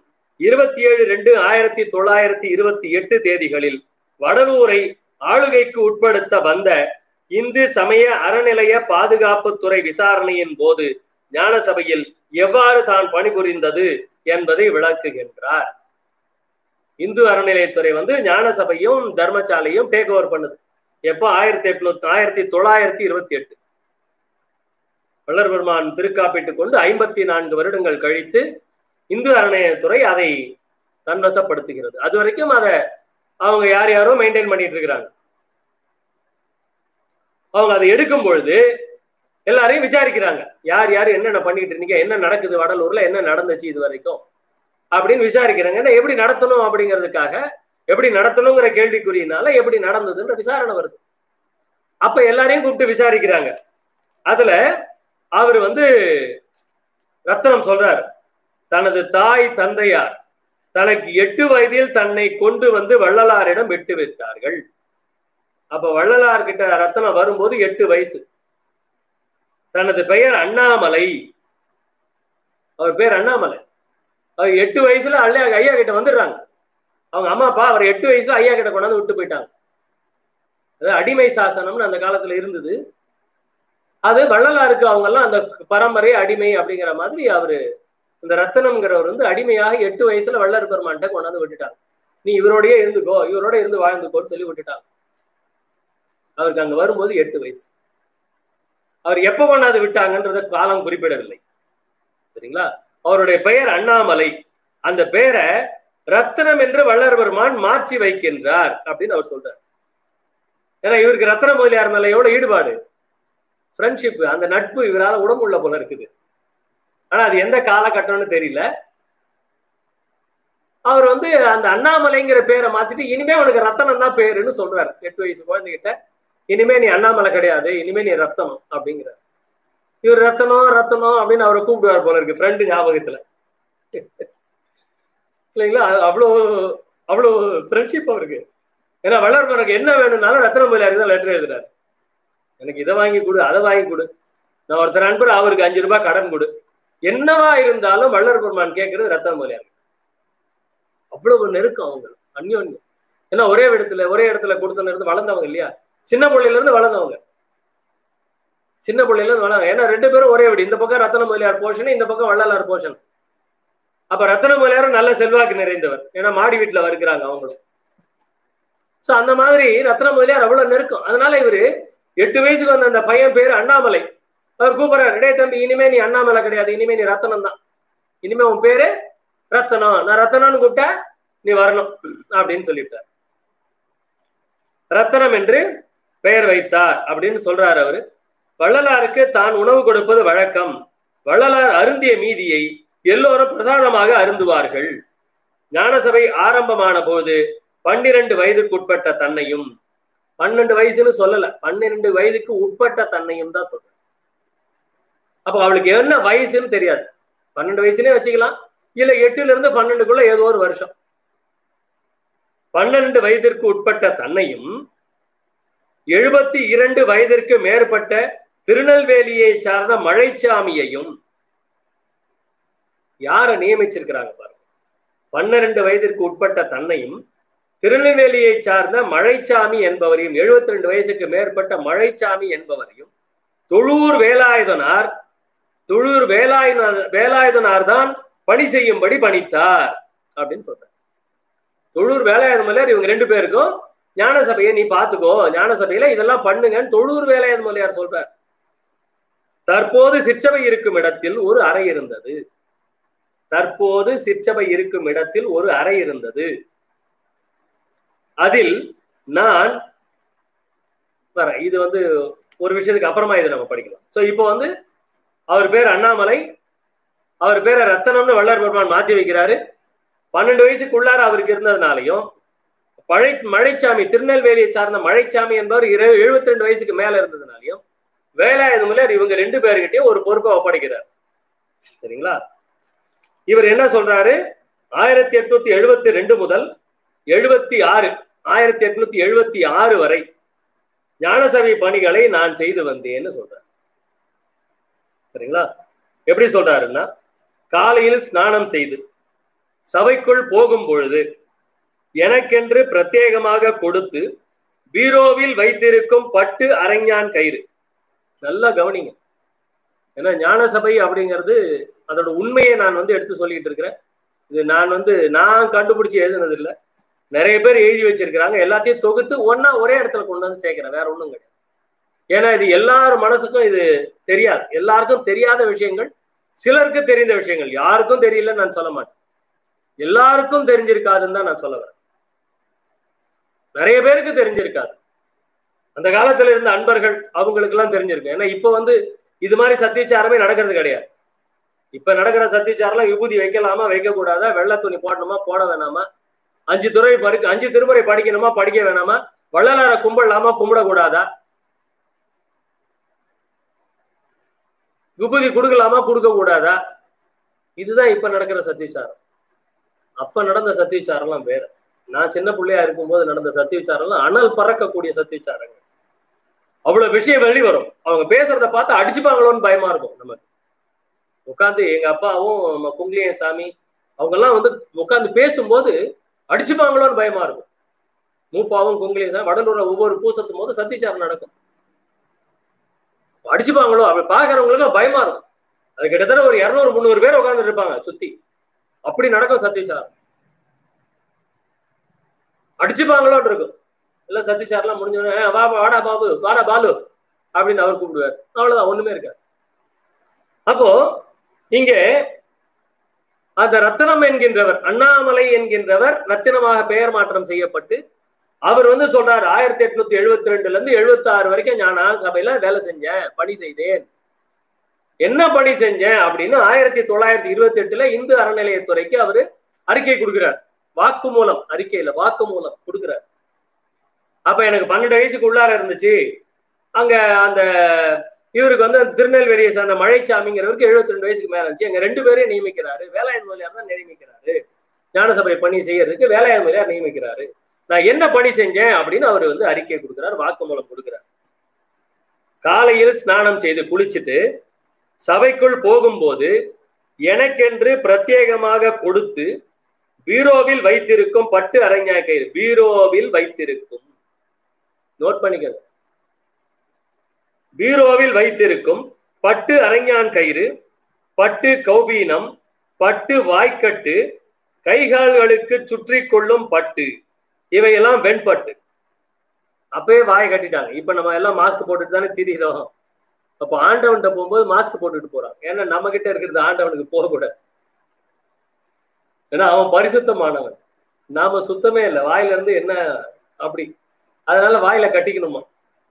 S2: 27/2/1928 தேதிகளில் வடலூரை ஆளுகைக்கு உட்படுத்த வந்த இந்து சமய அறநிலைய பாதுகாப்புத்துறை விசாரணையின் போது ஞானசபையில் எவ்வாறு தான் பணிபுரிந்தது என்பதை விளக்குகின்றார். இந்து அறநிலையத்துறை வந்து ஞானசபையும் தர்மசாலையும் டேக் ஓவர் பண்ணுது. எப்போ? 1928. வள்ளற்பெருமான் திருக்காப்பீட்டு கொண்டு 54 வருடங்கள் கழித்து இந்து அறநிலையத்துறை அதை தன்வசப்படுத்துகிறது. அது வரைக்கும் அதை அவங்க யார் யாரோ மெயின்டைன் பண்ணிட்டு இருக்கிறாங்க. அவங்க அதை எடுக்கும் பொழுது எல்லாரையும் விசாரிக்கிறாங்க. யார் யார் என்னென்ன பண்ணிட்டு இருந்தீங்க, என்ன நடக்குது, வடலூர்ல என்ன நடந்துச்சு இது வரைக்கும் அப்படின்னு விசாரிக்கிறாங்க. ஏன்னா எப்படி நடத்தணும் அப்படிங்கிறதுக்காக, எப்படி நடத்தணுங்கிற கேள்விக்குறியினால எப்படி நடந்ததுன்ற விசாரணை வருது. அப்ப எல்லாரையும் கூப்பிட்டு விசாரிக்கிறாங்க. அதுல அவர் வந்து ரத்தனம் சொல்றார், தனது தாய் தந்தையார் தனக்கு 8 வயதில் தன்னை கொண்டு வந்து வள்ளலாரிடம் விட்டு விட்டார்கள். அப்ப வள்ளலார் கிட்ட ரத்தனம் வரும்போது 8 வயசு. தனது பெயர் அண்ணாமலை, அவர் பேர் அண்ணாமலை. அவர் 8 வயசுல ஐயா கிட்ட வந்துடுறாங்க. அவங்க அம்மா அப்பா அவர் 8 வயசுல ஐயா கிட்ட கொண்டாந்து விட்டு போயிட்டாங்க. அதாவது அடிமை சாசனம்னு அந்த காலத்துல இருந்தது. அது வள்ளலாருக்கு அவங்க எல்லாம் அந்த பரம்பரை அடிமை அப்படிங்கிற மாதிரி அவரு இந்த ரத்தனம்ங்கிறவர் வந்து அடிமையாக 8 வயசுல வள்ளல் பெருமான்கிட்ட கொண்டாந்து விட்டுட்டாங்க. நீ இவரோடய இருந்துக்கோ, இவரோட இருந்து வாழ்ந்துக்கோன்னு சொல்லி விட்டுட்டாங்க. அவருக்கு அங்க வரும்போது 8 வயசு. அவர் எப்ப கொண்டாந்து விட்டாங்கன்றத காலம் குறிப்பிடவில்லை. சரிங்களா? அவருடைய பெயர் அண்ணாமலை. அந்த பெயரை ரத்னம் என்று வள்ளல் பெருமான் மாற்றி வைக்கின்றார் அப்படின்னு அவர் சொல்றார். ஏன்னா இவருக்கு ரத்ன முதலியார் மேல எவ்வளவு ஈடுபாடு, ஃப்ரெண்ட்ஷிப், அந்த நட்பு இவரால் உடம்புள்ள போல இருக்குது. ஆனா அது எந்த காலகட்டம்னு தெரியல. அவர் வந்து அந்த அண்ணாமலைங்கிற பேரை மாத்திட்டு இனிமே உனக்கு ரத்தனம் தான் பேருன்னு சொல்றாரு 8 வயசு குழந்தைகிட்ட. இனிமே நீ அண்ணாமலை கிடையாது, இனிமே நீ ரத்தனம் அப்படிங்கிறார். இவர் ரத்தனம் ரத்தனம் அப்படின்னு அவரை கூப்பிடுவார் போல இருக்கு, ஃப்ரெண்டு ஞாபகத்துல. இல்லைங்களா? அவ்வளோ ஃப்ரெண்ட்ஷிப் அவருக்கு. ஏன்னா வள்ளற்பெருமானுக்கு என்ன வேணும்னாலும் ரத்ன முதலியாருக்கு தான் லெட்டர் எழுதுறாரு. எனக்கு இதை வாங்கி கொடு, அதை வாங்கி கொடு, நான் ஒருத்தர் அன்பர் அவருக்கு 5 ரூபாய் கடன் கொடு, என்னவா இருந்தாலும் வள்ளற்பெருமான் கேட்கறது ரத்ன முதலியார். அவ்வளவு நெருக்கம் அவங்க, அந்யோன்யம். ஏன்னா ஒரே இடத்துல கொடுத்தல இருந்து வளர்ந்தவங்க இல்லையா, சின்ன பிள்ளையில இருந்து வளர்ந்தவங்க. சின்ன பிள்ளையில இருந்து வளர்ந்தாங்க. ஏன்னா 2 பேரும் ஒரே வீடு, இந்த பக்கம் ரத்ன முதலியார் போர்ஷன், இந்த பக்கம் வள்ளலார் போர்ஷன். அப்ப ரத்ன முதலியாரும் நல்ல செல்வாக்கு நிறைந்தவர், ஏன்னா மாடி வீட்டுல வருகிறாங்க அவங்களும். சோ அந்த மாதிரி ரத்ன முதலியார் அவ்வளவு நெருக்கம். அதனால இவரு 8 வயசுக்கு வந்த அந்த பையன் பேரு அண்ணாமலை. அவர் கூப்பிடுறாரு, இடையே தம்பி, இனிமே நீ அண்ணாமலை கிடையாது, இனிமே நீ ரத்தனம் தான், இனிமே உன் பேரு ரத்தனம், நான் ரத்தனம்னு கூப்பிட்டா நீ வரணும் அப்படின்னு சொல்லிவிட்டார். ரத்தனம் என்று பெயர் வைத்தார் அப்படின்னு சொல்றாரு அவரு. வள்ளலாருக்கு தான் உணவு கொடுப்பது வழக்கம். வள்ளலார் அருந்திய மீதியை எல்லோரும் பிரசாதமாக அருந்துவார்கள். ஞானசபை ஆரம்பமான போது 12 வயதுக்கு உட்பட்ட தன்னையும், 12 வயசுன்னு சொல்லல, 12 வயதுக்கு உட்பட்ட தன்னையும் தான் சொல்ற. அப்ப அவளுக்கு என்ன வயசுன்னு தெரியாது, 12 வயசுலயே வச்சுக்கலாம், இல்ல 8ல இருந்து 12க்குள்ள ஏதோ ஒரு வருஷம். 12 வயதிற்கு உட்பட்ட தன்னையும் 72 வயதிற்கு மேற்பட்ட திருநெல்வேலியை சார்ந்த மழைச்சாமியையும் யார நியமிச்சிருக்கிறாங்க பாருங்க. 12 வயதிற்கு உட்பட்ட தன்னையும் திருநெல்வேலியை சார்ந்த மழைச்சாமி என்பவரையும், 72 வயசுக்கு மேற்பட்ட மழைச்சாமி என்பவரையும் தொழூர் வேலாயுதனார் தான் பணி செய்யும்படி பணித்தார் அப்படின்னு சொல்றார். தொழூர் வேலாயுத மலையார் இவங்க 2 பேருக்கும் ஞானசபையை நீ பாத்துக்கோ, ஞானசபையில இதெல்லாம் பண்ணுங்கன்னு தொழூர் வேலாயுத மலையார் சொல்றார். தற்போது சிற்சபை இருக்கும் இடத்தில் ஒரு அறை இருந்தது. தற்போது சிற்சபை இருக்கும் இடத்தில் ஒரு அறை இருந்தது. அதில் நான் இது ஒரு விஷயத்துக்கு அப்புறமா இதை நம்ம படிக்கலாம். ஸோ இப்போ வந்து அவர் பேர் அண்ணாமலை, அவர் பேரை ரத்தனம்னு வள்ளலார் பெருமான் மாற்றி வைக்கிறாரு. 12 வயசுக்குள்ளார அவருக்கு இருந்ததுனாலையும் மழைச்சாமி, திருநெல்வேலியை சார்ந்த மழைச்சாமி என்பவர் 72 வயசுக்கு மேல இருந்ததுனாலையும் வேலாயுத மலையார் இவங்க 2 பேர்கிட்டயும் ஒரு பொறுப்பை ஒப்படைக்கிறார். சரிங்களா? இவர் என்ன சொல்றாரு, 1872 முதல் 76 1876 வரை ஞானசபை பணிகளை நான் செய்து வந்தேன்னு சொல்றாரு. சரிங்களா? எப்படி சொல்றாருன்னா, காலையில் ஸ்நானம் செய்து சபைக்குள் போகும் பொழுது எனக்கென்று பிரத்யேகமாக கொடுத்து பீரோவில் வைத்திருக்கும் பட்டு அரஞ்ஞான் கயிறு. நல்லா கவனிங்க. ஏன்னா ஞான சபை அப்படிங்கிறது அதோட உண்மையை நான் வந்து எடுத்து சொல்லிட்டு இருக்கிறேன். இது நான் கண்டுபிடிச்சு எழுதுனது இல்லை, நிறைய பேர் எழுதி வச்சிருக்கிறாங்க. எல்லாத்தையும் தொகுத்து ஒன்னா ஒரே இடத்துல கொண்டு வந்து சேர்க்கிறேன், வேற ஒண்ணும் கிடையாது. ஏன்னா இது எல்லாரும் மனசுக்கும் இது தெரியாது, எல்லாருக்கும் தெரியாத விஷயங்கள், சிலருக்கு தெரிந்த விஷயங்கள். யாருக்கும் தெரியலன்னு நான் சொல்ல மாட்டேன், எல்லாருக்கும் தெரிஞ்சிருக்காதுன்னு தான் நான் சொல்ல வரேன். நிறைய பேருக்கு தெரிஞ்சிருக்காது. அந்த காலத்துல இருந்த அன்பர்கள் அவங்களுக்கு எல்லாம் தெரிஞ்சிருக்கு. ஏன்னா இப்ப வந்து இது மாதிரி சத்தியச்சாரமே நடக்கிறது கிடையாது. இப்ப நடக்கிற சத்தியச்சாரம் விபூதி வைக்கலாமா வைக்க கூடாதா, வெள்ளை துணி போடணுமா போட வேணாமா, 5 திருமுறை படிக்கணுமா படிக்க வேணாமா, வள்ளலார கும்பிடலாமா கும்பிடக்கூடாதா, விபூதி கொடுக்கலாமா கொடுக்க கூடாதா, இதுதான் இப்ப நடக்கிற சத்தியச்சாரம். அப்ப நடந்த சத்தியச்சாரம்லாம் வேற. நான் சின்ன பிள்ளையா இருக்கும்போது நடந்த சத்தியச்சாரம்லாம் அனல் பறக்கக்கூடிய சத்தியச்சாரங்கள். அவ்வளவு விஷயம் வெளி வரும். அவங்க பேசுறத பார்த்து அடிச்சுப்பாங்களோன்னு பயமா இருக்கும் நமக்கு. உட்காந்து எங்க அப்பாவும் குங்கிலிய சாமி அவங்க எல்லாம் வந்து உட்காந்து பேசும்போது அடிச்சுப்பாங்களோன்னு பயமா இருக்கும். மூப்பாவும் குங்கிலிய சாமி வடலூர்ல ஒவ்வொரு பூசத்தும் போது சத்தியச்சாரம் நடக்கும். அடிச்சுப்பாங்களோ அப்படி பாக்குறவங்களுக்கு பயமா இருக்கும். அது கிட்டத்தட்ட ஒரு 200-300 பேர் உட்கார்ந்து இருப்பாங்க சுத்தி. அப்படி நடக்கும் சத்தியச்சாரம். அடிச்சுப்பாங்களோன்னு இருக்கும். எல்லாம் சத்தியச்சாரெல்லாம் முடிஞ்சோடனே வாடா பாபு வாடா பாலு அப்படின்னு அவர் கூப்பிடுவார். அவ்வளவுதான், ஒண்ணுமே இருக்காது. அப்போ இங்கே அந்த ரத்தினம் என்கின்றவர், அண்ணாமலை என்கின்றவர் ரத்தினமாக பெயர் மாற்றம் செய்யப்பட்டு அவர் வந்து சொல்றாரு 1872 இருந்து 76 வரைக்கும் நான் சபையில வேலை செஞ்சேன், பணி செய்தேன். என்ன பணி செஞ்சேன் அப்படின்னு 1928 இந்து அறநிலையத்துறைக்கு அவரு அறிக்கை கொடுக்கிறார். வாக்குமூலம், அறிக்கையில வாக்குமூலம் கொடுக்கிறார். அப்ப எனக்கு 12 வயசுக்கு உள்ளார இருந்துச்சு. அங்க அந்த இவருக்கு வந்து அந்த திருநெல்வேலியை சார்ந்த மழைச்சாமிங்கிறவருக்கு 72 வயசுக்கு மேல இருந்துச்சு. எங்க 2 பேரையும் நியமிக்கிறாரு. வேலாயுத மலையார் தான் நியமிக்கிறாரு. ஞானசபை பணி செய்யறதுக்கு வேலாயுத மலையார் நியமிக்கிறாரு. நான் என்ன பணி செஞ்சேன் அப்படின்னு அவர் வந்து அறிக்கை கொடுக்கிறார், வாக்குமூலம் கொடுக்கிறார். காலையில் ஸ்நானம் செய்து குளிச்சுட்டு சபைக்குள் போகும்போது எனக்கென்று பிரத்யேகமாக கொடுத்து பீரோவில் வைத்திருக்கும் பட்டு அரஞ்ஞான் கயிறு, பீரோவில் வைத்திருக்கும், நோட் பண்ணிக்கங்க, பீரோவில் வைத்திருக்கும் பட்டு அரஞ்ஞான் கயிறு, பட்டு கௌபீனம், பட்டு வாய்க்கட்டு, கைகால்களுக்கு சுற்றி கொள்ளும் பட்டு, இவையெல்லாம் வெண்பட்டு. அப்பவே வாய் கட்டிட்டாங்க. இப்ப நம்ம எல்லாம் மாஸ்க் போட்டுட்டு தானே திரிகிறோம். அப்ப ஆண்டவன்கிட்ட போகும்போது மாஸ்க் போட்டுட்டு போறாங்க. ஏன்னா நம்ம கிட்ட இருக்கிறது ஆண்டவனுக்கு போகக்கூடாது. ஏன்னா அவன் பரிசுத்தமானவன், நாம சுத்தமே இல்லை. வாயில இருந்து என்ன அப்படி, அதனால வாயில கட்டிக்கணுமா.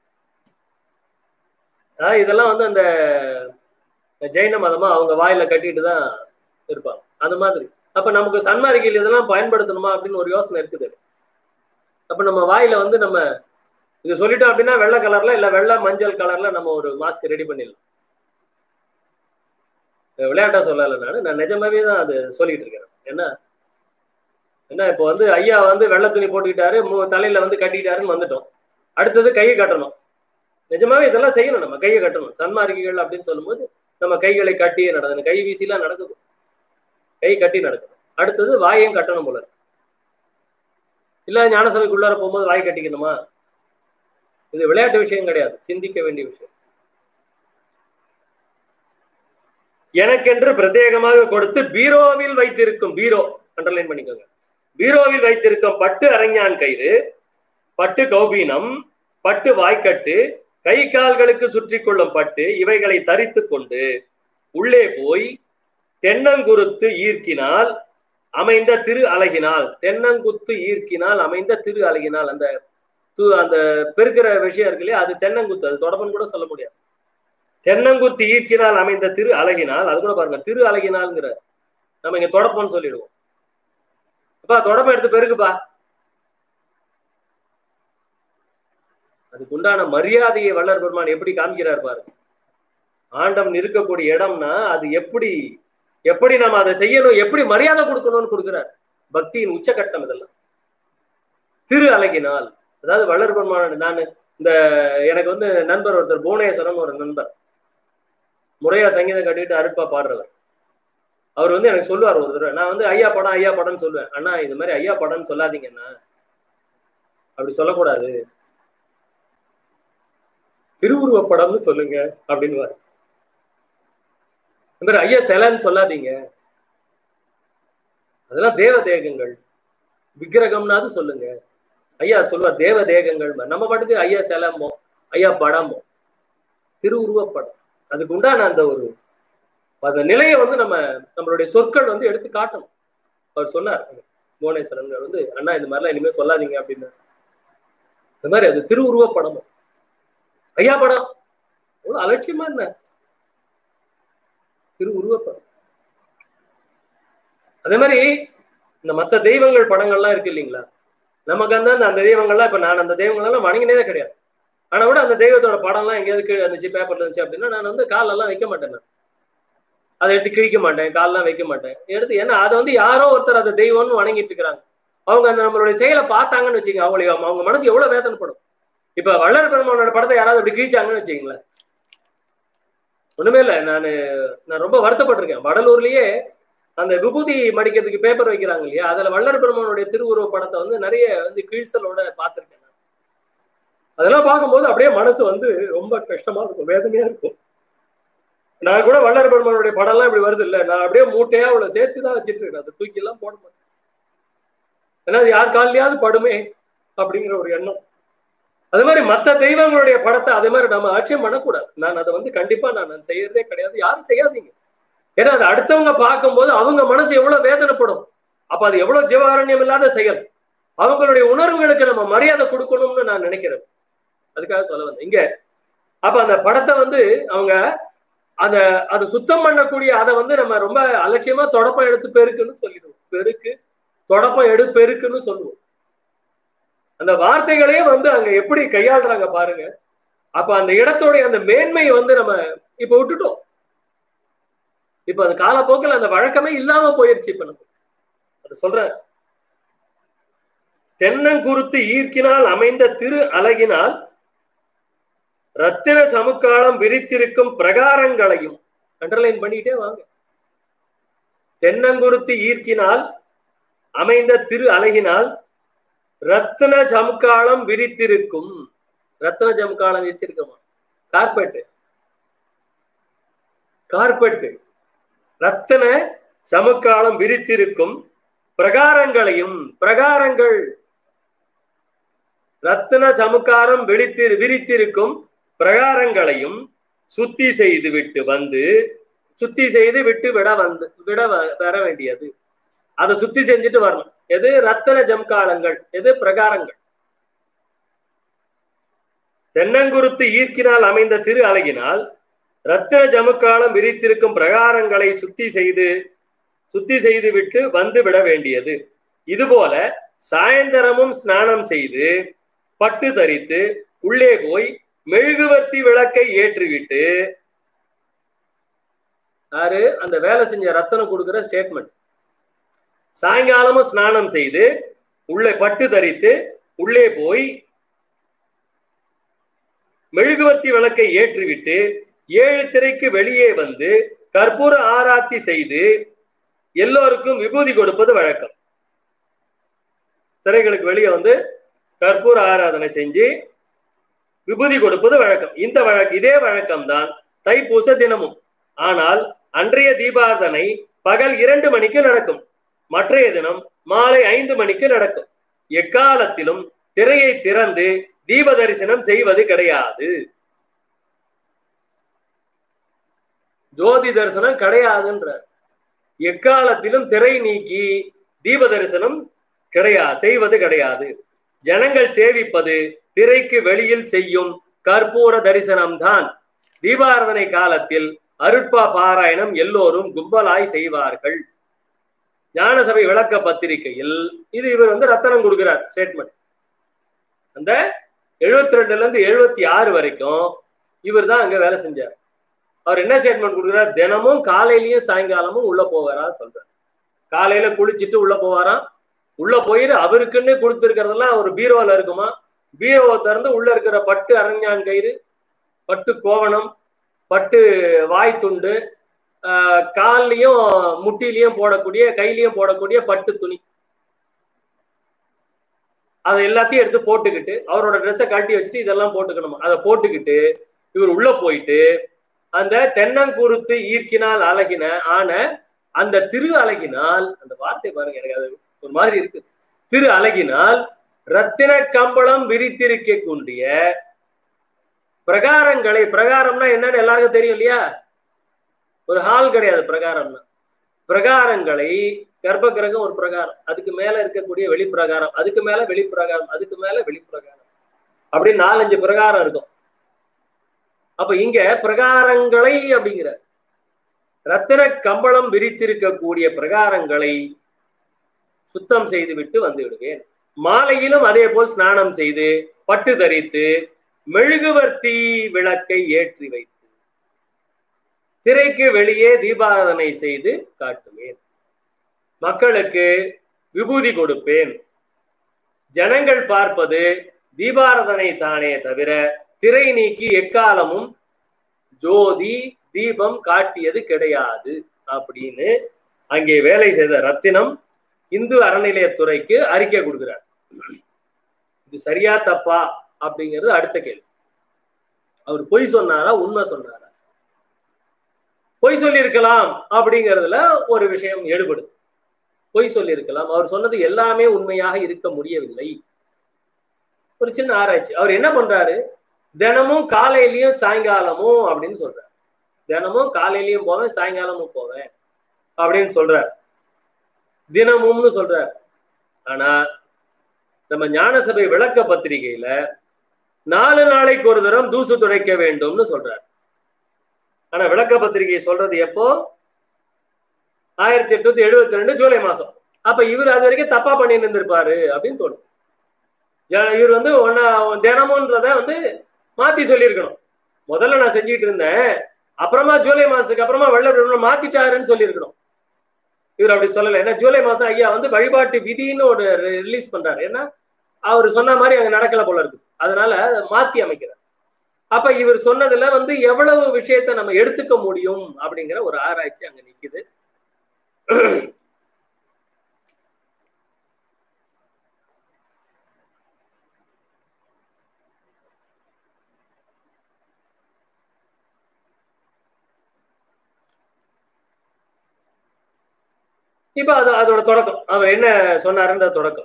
S2: இதெல்லாம் வந்து அந்த ஜெயின மதமா அவங்க வாயில கட்டிட்டு தான் இருப்பாங்க, அந்த மாதிரி. அப்ப நமக்கு சன்மார்க்கில் இதெல்லாம் பயன்படுத்தணுமா அப்படின்னு ஒரு யோசனை இருக்குது. அப்ப நம்ம வாயில வந்து நம்ம இது சொல்லிட்டோம் அப்படின்னா வெள்ளை கலர்ல இல்ல வெள்ளை மஞ்சள் கலர்ல நம்ம ஒரு மாஸ்க் ரெடி பண்ணிடலாம். விளையாட்டா சொல்லல, நான் நிஜமாவே தான் அது சொல்லிட்டு இருக்கிறேன். என்ன இப்போ வந்து ஐயா வந்து வெள்ளை துணி போட்டுக்கிட்டாரு, தலையில வந்து கட்டிக்கிட்டாருன்னு வந்துட்டோம். அடுத்தது கையை கட்டணும். நிஜமாவே இதெல்லாம் செய்யணும், நம்ம கையை கட்டணும். சன்மார்க்கிகள் அப்படின்னு சொல்லும்போது நம்ம கைகளை கட்டியே நடக்கணும். கை வீசிலாம் நடக்குது, கை கட்டி நடக்கணும். அடுத்தது வாயையும் கட்டணும் போல இருக்கு. இல்ல ஞானசபைக்குள்ளார போகும்போது வாய் கட்டிக்கணுமா? இது விளையாட்டு விஷயம் கிடையாது, சிந்திக்க வேண்டிய விஷயம். எனக்கென்று பிரத்யேகமாக கொடுத்து பீரோவில் வைத்திருக்கும், பீரோ அண்டர்லைன் பண்ணிக்கோங்க, பீரோவில் வைத்திருக்கும் பட்டு அரஞ்ஞான் கயிறு, பட்டு கௌபீனம், பட்டு வாய்க்கட்டு, கை கால்களுக்கு சுற்றி கொள்ளும் பட்டு, இவைகளை தரித்து கொண்டு உள்ளே போய் தென்னங்குருத்து ஈர்க்கினால் அமைந்த திரு அழகினால், தென்னங்குத்து ஈர்க்கினால் அமைந்த திரு அழகினால், அந்த அந்த பெருக்கிற விஷயம் இருக்கு இல்லையா, அது தென்னங்குத்து, அது தொடப்பன் கூட சொல்ல முடியாது. தென்னங்குத்து ஈர்க்கினால் அமைந்த திரு அழகினால், அது கூட பாருங்க திரு அழகினால்ங்கிற, நம்ம இங்க தொடப்பம்னு சொல்லிடுவோம். அப்பா தொடப்பம் எடுத்து பெருக்குப்பா. அதுக்கு உண்டான மரியாதையை வள்ளல் பெருமான் எப்படி காமிக்கிறார் பாருங்க. ஆண்டம் இருக்கக்கூடிய இடம்னா அது எப்படி எப்படி நம்ம அதை செய்யணும், எப்படி மரியாதை கொடுக்கணும்னு கொடுக்கிறார். பக்தியின் உச்சகட்டம் இதெல்லாம். திரு அழகினால், அதாவது வள்ளல் பெருமான். நான் இந்த எனக்கு வந்து நண்பர் ஒருத்தர், புவனேஸ்வரம் ஒரு நண்பர், முறையா சங்கீதம் கட்டிட்டு அருட்பா பாடுறவர். அவர் வந்து எனக்கு சொல்லுவார் ஒரு தடவை, நான் வந்து ஐயா படம்னு சொல்லுவேன். அண்ணா இது மாதிரி ஐயா படம்னு சொல்லாதீங்கண்ணா, அப்படி சொல்லக்கூடாது, திருவுருவ படம்னு சொல்லுங்க அப்படின்னு. இந்த மாதிரி ஐயா சிலைன்னு சொல்லாதீங்க, அதெல்லாம் தேவ தேகங்கள், விக்கிரகம்னாது சொல்லுங்க. ஐயா சொல்லுவார் தேவ தேகங்கள். நம்ம பாட்டுக்கு ஐயா சிலமோ ஐயா படமோ திருவுருவ படம், அதுக்கு உண்டான அந்த ஒரு அந்த நிலையை வந்து நம்மளுடைய சொற்கள் வந்து எடுத்து காட்டணும். அவர் சொன்னார் புவனேஸ்வரன் வந்து, அண்ணா இந்த மாதிரிலாம் இனிமேல் சொல்லாதீங்க அப்படின்னு. இந்த மாதிரி அது திருவுருவ படமும் ஐயா படம் எவ்வளவு அலட்சியமா என்ன, திருவுருவ படம். அதே மாதிரி இந்த மற்ற தெய்வங்கள் படங்கள்லாம் இருக்கு இல்லைங்களா, நமக்கு அந்த தெய்வங்கள்லாம், இப்ப நான் அந்த தெய்வங்கள்லாம் வணங்கினதே கிடையாது. ஆனா கூட அந்த தெய்வத்தோட படம்லாம் எங்கேயாவது கீழே இருந்துச்சு, பேப்பர்ல இருந்துச்சு அப்படின்னா நான் வந்து காலெல்லாம் வைக்க மாட்டேன், நான் அதை எடுத்து கிழிக்க மாட்டேன், காலெல்லாம் வைக்க மாட்டேன் எடுத்து. ஏன்னா அதை வந்து யாரோ ஒருத்தர் அதை தெய்வம்னு வணங்கிட்டு இருக்கிறாங்க. அவங்க அந்த நம்மளுடைய செயலை பார்த்தாங்கன்னு வச்சுக்கோங்க, அவங்க மனசு எவ்வளவு வேதனைப்படும். இப்ப வள்ளல் பெருமானோட படத்தை யாராவது அப்படி கிழிச்சாங்கன்னு வச்சுக்கீங்களேன், ஒண்ணுமே இல்லை. நான் ரொம்ப வருத்தப்பட்டிருக்கேன். வடலூர்லயே அந்த விபூதி மடிக்கிறதுக்கு பேப்பர் வைக்கிறாங்க இல்லையா, அதுல வள்ளல் பெருமானுடைய திருவுருவ படத்தை வந்து நிறைய வந்து கிழிசலோட பார்த்திருக்கேன். அதெல்லாம் பார்க்கும்போது அப்படியே மனசு வந்து ரொம்ப கஷ்டமா இருக்கும், வேதனையா இருக்கும். நான் கூட வள்ளல் பெருமானுடைய படம் எல்லாம் இப்படி வருது இல்லை, நான் அப்படியே மூட்டையா அவ்வளவு சேர்த்துதான் வச்சிட்டு இருக்கேன், அதை தூக்கி எல்லாம் போட மாட்டேன். ஏன்னா அது யார் காலிலையாவது படுமே அப்படிங்கிற ஒரு எண்ணம். அது மாதிரி மற்ற தெய்வங்களுடைய படத்தை அதே மாதிரி நம்ம ஆட்சியம் பண்ணக்கூடாது. நான் அதை வந்து கண்டிப்பா நான் செய்யறதே கிடையாது, யாரும் செய்யாதீங்க. ஏன்னா அது அடுத்தவங்க பார்க்கும்போது அவங்க மனசு எவ்வளவு வேதனைப்படும். அப்ப அது எவ்வளவு ஜீவகாரண்யம் இல்லாத செயல். அவங்களுடைய உணர்வுகளுக்கு நம்ம மரியாதை கொடுக்கணும்னு நான் நினைக்கிறேன். அதுக்காக சொல்ல வந்தேன் இங்க. அப்ப அந்த படத்தை வந்து அவங்க அதை சுத்தம் பண்ணக்கூடிய அதை வந்து நம்ம ரொம்ப அலட்சியமா தொடப்பம் எடுத்து பெருக்குன்னு சொல்லிடுவோம். பெருக்கு தொடப்பம் எடு பெருக்குன்னு சொல்லுவோம். அந்த வார்த்தைகளே வந்து அங்க எப்படி கையாளுறாங்க பாருங்க. அப்ப அந்த இடத்தோடைய அந்த மேன்மையை வந்து நம்ம இப்ப விட்டுட்டோம். இப்ப அந்த காலப்போக்கில் அந்த வழக்கமே இல்லாம போயிருச்சு. இப்ப நம்ம அது சொல்ற தென்னங்குருத்து ஈர்க்கினால் அமைந்த திரு அழகினால் ரத்தின சமுக்காலம் விரித்திருக்கும் பிரகாரங்களையும் அண்டர்லைன் பண்ணிட்டே வாங்க. தென்னங்குருத்து ஈர்க்கினால் அமைந்த திரு அழகினால் ரத்தின சமுக்காலம் விரித்திருக்கும். ரத்தின சமுக்காலம் வச்சிருக்கமா, கார்பெட்டு ரத்தின சமுக்காலம் விரித்திருக்கும் பிரகாரங்களையும், பிரகாரங்கள் ரத்தின சமுக்காரம் விரித்திருக்கும் பிரகாரங்களையும் சுத்தி செய்து விட்டு வர வேண்டியது. அதை சுத்தி செஞ்சுட்டு வரணும். எது? ரத்தின ஜம்காலங்கள். எது? பிரகாரங்கள். தென்னங்குருத்து ஈர்க்கினால் அமைந்த திரு அழகினால் ரத்தின ஜமுக்காலம் விரித்திருக்கும் பிரகாரங்களை சுத்தி செய்து விட்டு வந்து விட வேண்டியது. இதுபோல சாயந்தரமும் ஸ்நானம் செய்து பட்டு தரித்து உள்ளே போய் மெழுகுவர்த்தி விளக்கை ஏற்றிவிட்டு, யாரு? அந்த வேலை செஞ்ச ரத்தனம் கொடுக்கிற ஸ்டேட்மெண்ட். சாயங்காலமும் ஸ்நானம் செய்து உள்ளே பட்டு தரித்து உள்ளே போய் மெழுகுவர்த்தி விளக்கை ஏற்றிவிட்டு 7 திரைக்கு வெளியே வந்து கற்பூர ஆராத்தி செய்து எல்லோருக்கும் விபூதி கொடுப்பது வழக்கம். திரைகளுக்கு வெளியே வந்து கற்பூர ஆராதனை செஞ்சு விபூதி கொடுப்பது வழக்கம். இதே வழக்கம்தான் தைப்பூச தினமும். ஆனால் அன்றைய தீபாராதனை பகல் 2 மணிக்கு நடக்கும். மற்றைய தினம் மாலை 5 மணிக்கு நடக்கும். எக்காலத்திலும் திரையை திறந்து தீப தரிசனம் செய்வது கிடையாது. ஜோதி தரிசனம் கிடையாதுன்ற. எக்காலத்திலும் திரை நீக்கி தீப தரிசனம் செய்வது கிடையாது. ஜனங்கள் சேவிப்பது திரைக்கு வெளியில் செய்யும் கற்பூர தரிசனம்தான். தீபாராதனை காலத்தில் அருட்பா பாராயணம் எல்லோரும் கும்பலாய் செய்வார்கள். ஞானசபை விளக்க பத்திரிகையில் இது இவர் ரத்தனம் கொடுக்கிறார் ஸ்டேட்மெண்ட். அந்த 72ல இருந்து 76 வரைக்கும் இவர் தான் அங்க வேலை செஞ்சார். அவர் என்ன ஸ்டேட்மெண்ட் கொடுக்கிறார்? தினமும் காலையிலயும் சாயங்காலமும் உள்ள போவாரான்னு சொல்றார். காலையில குளிச்சுட்டு உள்ள போவாராம். உள்ள போயிட்டு அவருக்குன்னு கொடுத்துருக்கிறதெல்லாம் ஒரு பீரோல இருக்குமா, பீரோவை திறந்து உள்ள இருக்கிற பட்டு அரஞ்ஞான் கயிறு, பட்டு கோவணம், பட்டு வாய் துண்டு, கால்லையும் முட்டிலையும் போடக்கூடிய, கையிலையும் போடக்கூடிய பட்டு துணி, அதை எல்லாத்தையும் எடுத்து போட்டுக்கிட்டு அவரோட ட்ரெஸ்ஸை கழட்டி வச்சுட்டு இதெல்லாம் போட்டுக்கணுமா. அதை போட்டுக்கிட்டு இவர் உள்ள போயிட்டு அந்த தென்னங்குருத்து ஈர்க்கினால் அழகின ஆன அந்த திரு அழகினால், அந்த வார்த்தை பாருங்க, எனக்கு அது ஒரு மாதிரி இருக்கு. திரு அழகினால் ரத்தின கம்பளம் விரித்திருக்க கூடிய பிரகாரங்களை, பிரகாரம்னா என்னன்னு எல்லாருக்கும் தெரியும் இல்லையா? ஒரு ஹால் கிடையாது பிரகாரம்னா. பிரகாரங்களை, கர்ப்ப கிரகம் ஒரு பிரகாரம், அதுக்கு மேல இருக்கக்கூடிய வெளிப்பிரகாரம், அதுக்கு மேல வெளிப்பிரகாரம், அதுக்கு மேல வெளிப்பிரகாரம், அப்படி 4-5 பிரகாரம் இருக்கும். அப்ப இங்க பிரகாரங்களை அப்படிங்கிற ரத்தின கம்பளம் விரித்திருக்கக்கூடிய பிரகாரங்களை சுத்தம் செய்து விட்டு வந்து விடுவேன். மாலையிலும் அதே போல் ஸ்நானம் செய்து பட்டு தரித்து மெழுகுவர்த்தி விளக்கை ஏற்றி வைத்து திரைக்கு வெளியே தீபாராதனை செய்து காட்டுவேன். மக்களுக்கு விபூதி கொடுப்பேன். ஜனங்கள் பார்ப்பது தீபாராதனை தானே தவிர திரை நீக்கி எக்காலமும் ஜோதி தீபம் காட்டியது கிடையாது அப்படின்னு அங்கே வேலை செய்த ரத்தினம் இந்து அறநிலையத்துறைக்கு அறிக்கை கொடுக்கிறார். இது சரியா தப்பா அப்படிங்கிறது அடுத்த கேள்வி. அவர் பொய் சொன்னாரா, உண்மை சொன்னாரா? பொய் சொல்லி இருக்கலாம் அப்படிங்கிறதுல ஒரு விஷயம் எடுபடுது. பொய் சொல்லி இருக்கலாம். அவர் சொன்னது எல்லாமே உண்மையாக இருக்க முடியவில்லை. ஒரு சின்ன ஆராய்ச்சி. அவர் என்ன பண்றாரு? தினமும் காலையிலயும் சாயங்காலமும் அப்படின்னு சொல்றாரு. தினமும் காலையிலயும் போவேன், சாயங்காலமும் போவேன் அப்படின்னு சொல்றார். தினமும்னு சொல்றார். ஆனா நம்ம ஞானசபை விளக்க பத்திரிகையில 4 நாளைக்கு ஒரு தரம் தூசு துடைக்க வேண்டும்னு சொல்றார். ஆனா விளக்க பத்திரிகை சொல்றது எப்போ? 1872 ஜூலை மாசம். அப்ப இவர் அது வரைக்கும் தப்பா பண்ணி இருந்திருப்பாரு அப்படின்னு தோணும். இவர் தினமும்ன்றத மாத்தி சொல்லியிருக்கணும். முதல்ல நான் செஞ்சுட்டு இருந்தேன், அப்புறமா ஜூலை மாசத்துக்கு அப்புறமா வெள்ள மாத்திட்டாருன்னு சொல்லியிருக்கணும். இவர் அப்படி சொல்லலை. ஏன்னா ஜூலை மாசம் ஐயா வழிபாட்டு விதின்னு ஒரு ரிலீஸ் பண்றாரு. ஏன்னா அவர் சொன்ன மாதிரி அங்க நடக்கல போல இருக்கு. அதனால மாத்தி அமைக்கிறார். அப்ப இவர் சொன்னதுல எவ்வளவு விஷயத்த நம்ம எடுத்துக்க முடியும் அப்படிங்கிற ஒரு ஆராய்ச்சி அங்க நிக்குது. இப்ப அதோட தொடக்கம், அவர் என்ன சொன்னாருன்ற தொடக்கம்.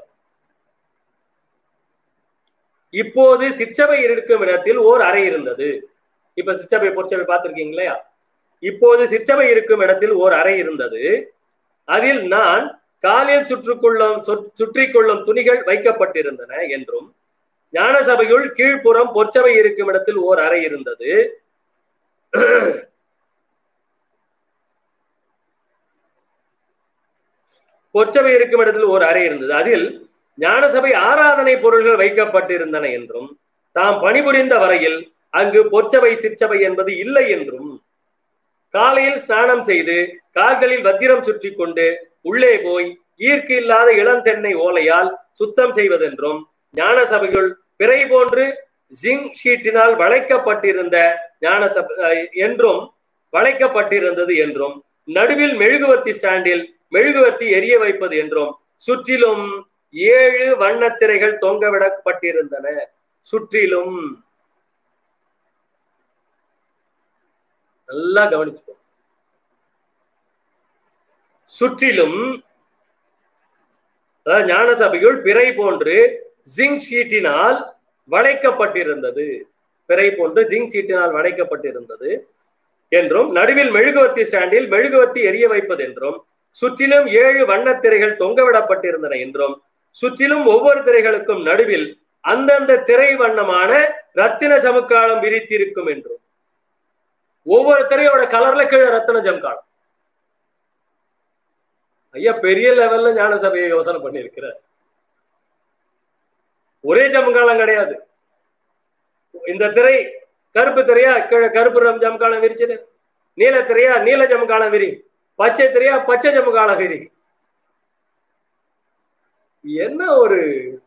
S2: இப்போது சிற்றபை இருக்கும் இடத்தில் ஓர் அறை இருந்தது. இப்ப சிற்றபை பொற்சபை பார்த்திருக்கீங்களா? இப்போது சிற்றபை இருக்கும் இடத்தில் ஓர் அறை இருந்தது. அதில் நான் காலில் சுற்றிக்கொள்ளும் துணிகள் வைக்கப்பட்டிருந்தன என்றும், ஞானசபையுள் கீழ்ப்புறம் பொற்சபை இருக்கும் இடத்தில் ஓர் அறை இருந்தது. பொற்சபை இருக்கும் இடத்தில் ஒரு அறை இருந்தது. அதில் ஞானசபை ஆராதனை பொருள்கள் வைக்கப்பட்டிருந்தன என்றும், தாம் பணிபுரிந்த வரையில் அங்கு பொற்சபை சிற்சபை என்பது இல்லை என்றும், காலையில் ஸ்நானம் செய்து கால்களில் வத்திரம் சுற்றி கொண்டு உள்ளே போய் ஈர்க்கு இல்லாத இளந்தென்னை ஓலையால் சுத்தம் செய்வதென்றும், ஞானசபையுள் பிறை போன்று ஜிங் ஷீட்டினால் வளைக்கப்பட்டிருந்த ஞானசபை என்றும் வளைக்கப்பட்டிருந்தது என்றும், நடுவில் மெழுகுவர்த்தி ஸ்டாண்டில் மெழுகுவர்த்தி எரிய வைப்பது என்றும், சுற்றிலும் 7 வண்ணத்திரைகள் தொங்கவிடப்பட்டிருந்தன. சுற்றிலும் நல்லா கவனிச்சுக்கோ. சுற்றிலும் ஞானசபையுள் பிறை போன்று ஜிங் ஷீட்டினால் வளைக்கப்பட்டிருந்தது. பிறை போன்று ஜிங் ஷீட்டினால் வளைக்கப்பட்டிருந்தது என்றும், நடுவில் மெழுகுவர்த்தி ஸ்டாண்டில் மெழுகுவர்த்தி எரிய வைப்பது என்றும், சுற்றிலும் 7 வண்ணத்திரைகள் தொங்கவிடப்பட்டிருந்தன என்றும், சுற்றிலும் ஒவ்வொரு திரைகளுக்கும் நடுவில் அந்தந்த திரை வண்ணமான ரத்தின சமுக்காலம் விரித்திருக்கும் என்றும். ஒவ்வொரு திரையோட கலர்ல கீழே ரத்தின ஜமுக்காலம். ஐயா பெரிய லெவல்ல ஞான சபையை யோசனை பண்ணியிருக்கிறார். ஒரே ஜமுக்காலம் கிடையாது. இந்த திரை கருப்பு திரையா கீழே கருப்பு ஜமுக்காலம் விரிச்சிரு, நீல திரையா நீல ஜமுக்காலம் விரி, பச்சை திரையா பச்சை ஜமுக்காலம் விரி. என்ன ஒரு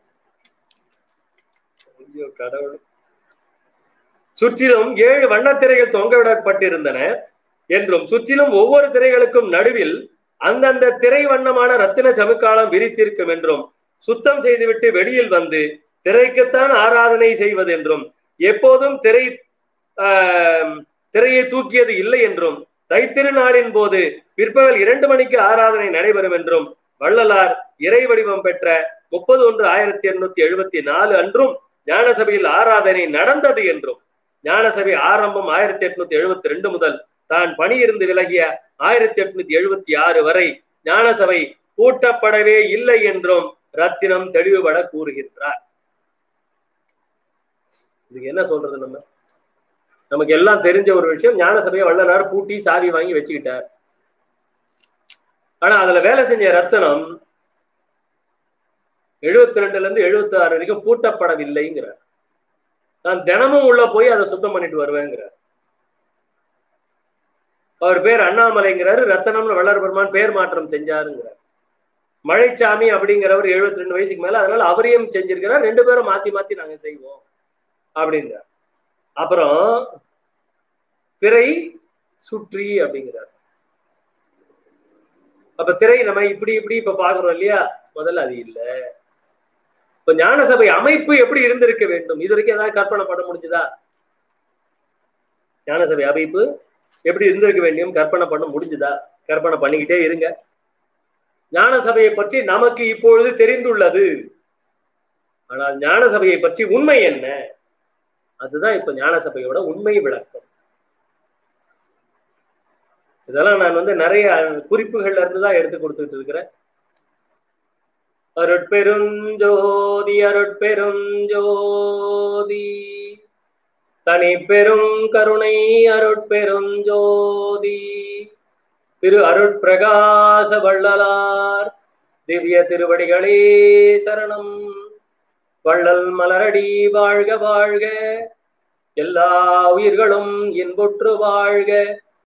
S2: கடவுள். சுற்றிலும் 7 வண்ணத்திரைகள் தொங்கவிடப்பட்டிருந்தன என்றும் சுற்றிலும் ஒவ்வொரு திரைகளுக்கும் நடுவில் அந்தந்த திரை வண்ணமான ரத்தின சமுக்காலம் விரித்திருக்கும் என்றும் சுத்தம் செய்துவிட்டு வெளியில் வந்து திரைக்குத்தான் ஆராதனை செய்வது என்றும் எப்போதும் திரையை தூக்கியது இல்லை என்றும் தைத்திருநாளின் போது பிற்பகல் 2 மணிக்கு ஆராதனை நடைபெறும் என்றும் வள்ளலார் இறை வடிவம் பெற்ற 30/1/1874 அன்றும் ஞானசபையில் ஆராதனை நடந்தது என்றும் ஞானசபை ஆரம்பம் 1872 முதல் தான் பணியிருந்து விலகிய 1876 வரை ஞானசபை கூட்டப்படவே இல்லை என்றும் ரத்தினம் தெளிவுபட கூறுகின்றார். இதுக்கு என்ன சொல்றது? நமக்கு எல்லாம் தெரிஞ்ச ஒரு விஷயம், ஞானசபையை வள்ளலார் பூட்டி சாவி வாங்கி வச்சுக்கிட்டார். ஆனா அதுல வேலை செஞ்ச ரத்தினம் 72 இருந்து 76 வரைக்கும் பூட்டப்படவில்லைங்கிறார். நான் தினமும் உள்ள போய் அதை சுத்தம் பண்ணிட்டு வருவேங்கிறார். அவர் பேர் அண்ணாமலைங்கிறாரு, ரத்தனம்னு வள்ளலார் பெருமான் பேர் மாற்றம் செஞ்சாருங்கிறார். மழைச்சாமி அப்படிங்கிறவர் 72 வயசுக்கு மேல, அதனால அவரையும் செஞ்சிருக்கிறார். 2 பேரும் மாத்தி மாத்தி நாங்க செய்வோம் அப்படிங்கிறார். அப்புறம் திரை சுற்றி அப்படிங்கிறார். அப்ப திரை நம்ம இப்படி இப்படி இப்ப பாக்குறோம் இல்லையா, முதல்ல அது இல்ல. இப்ப ஞானசபை அமைப்பு எப்படி இருந்திருக்க வேண்டும்? இது வரைக்கும் ஏதாவது கற்பனை பண்ண முடிஞ்சுதா? ஞானசபை அமைப்பு எப்படி இருந்திருக்க வேண்டும் கற்பனை பண்ண முடிஞ்சுதா? கற்பனை பண்ணிக்கிட்டே இருங்க. ஞானசபையை பற்றி நமக்கு இப்பொழுது தெரிந்துள்ளது. ஆனால் ஞானசபையை பற்றி உண்மை என்ன? அதுதான் இப்ப ஞானசபையோட உண்மை விளக்கம். இதெல்லாம் நான் நிறைய குறிப்புகள்ல இருந்துதான் எடுத்து கொடுத்துட்டு இருக்கிறேன். அருட்பெருஞ்சோதி அருட்பெருஞ்சோதி தனி பெரும் கருணை அருட்பெருஞ்சோதி திரு அருட்பிரகாச வள்ளலார் திவ்ய திருவடிகளே சரணம். வள்ளல் மலரடி வாழ்க வாழ்க, எல்லா உயிர்களும் இன்புற்று வாழ்க.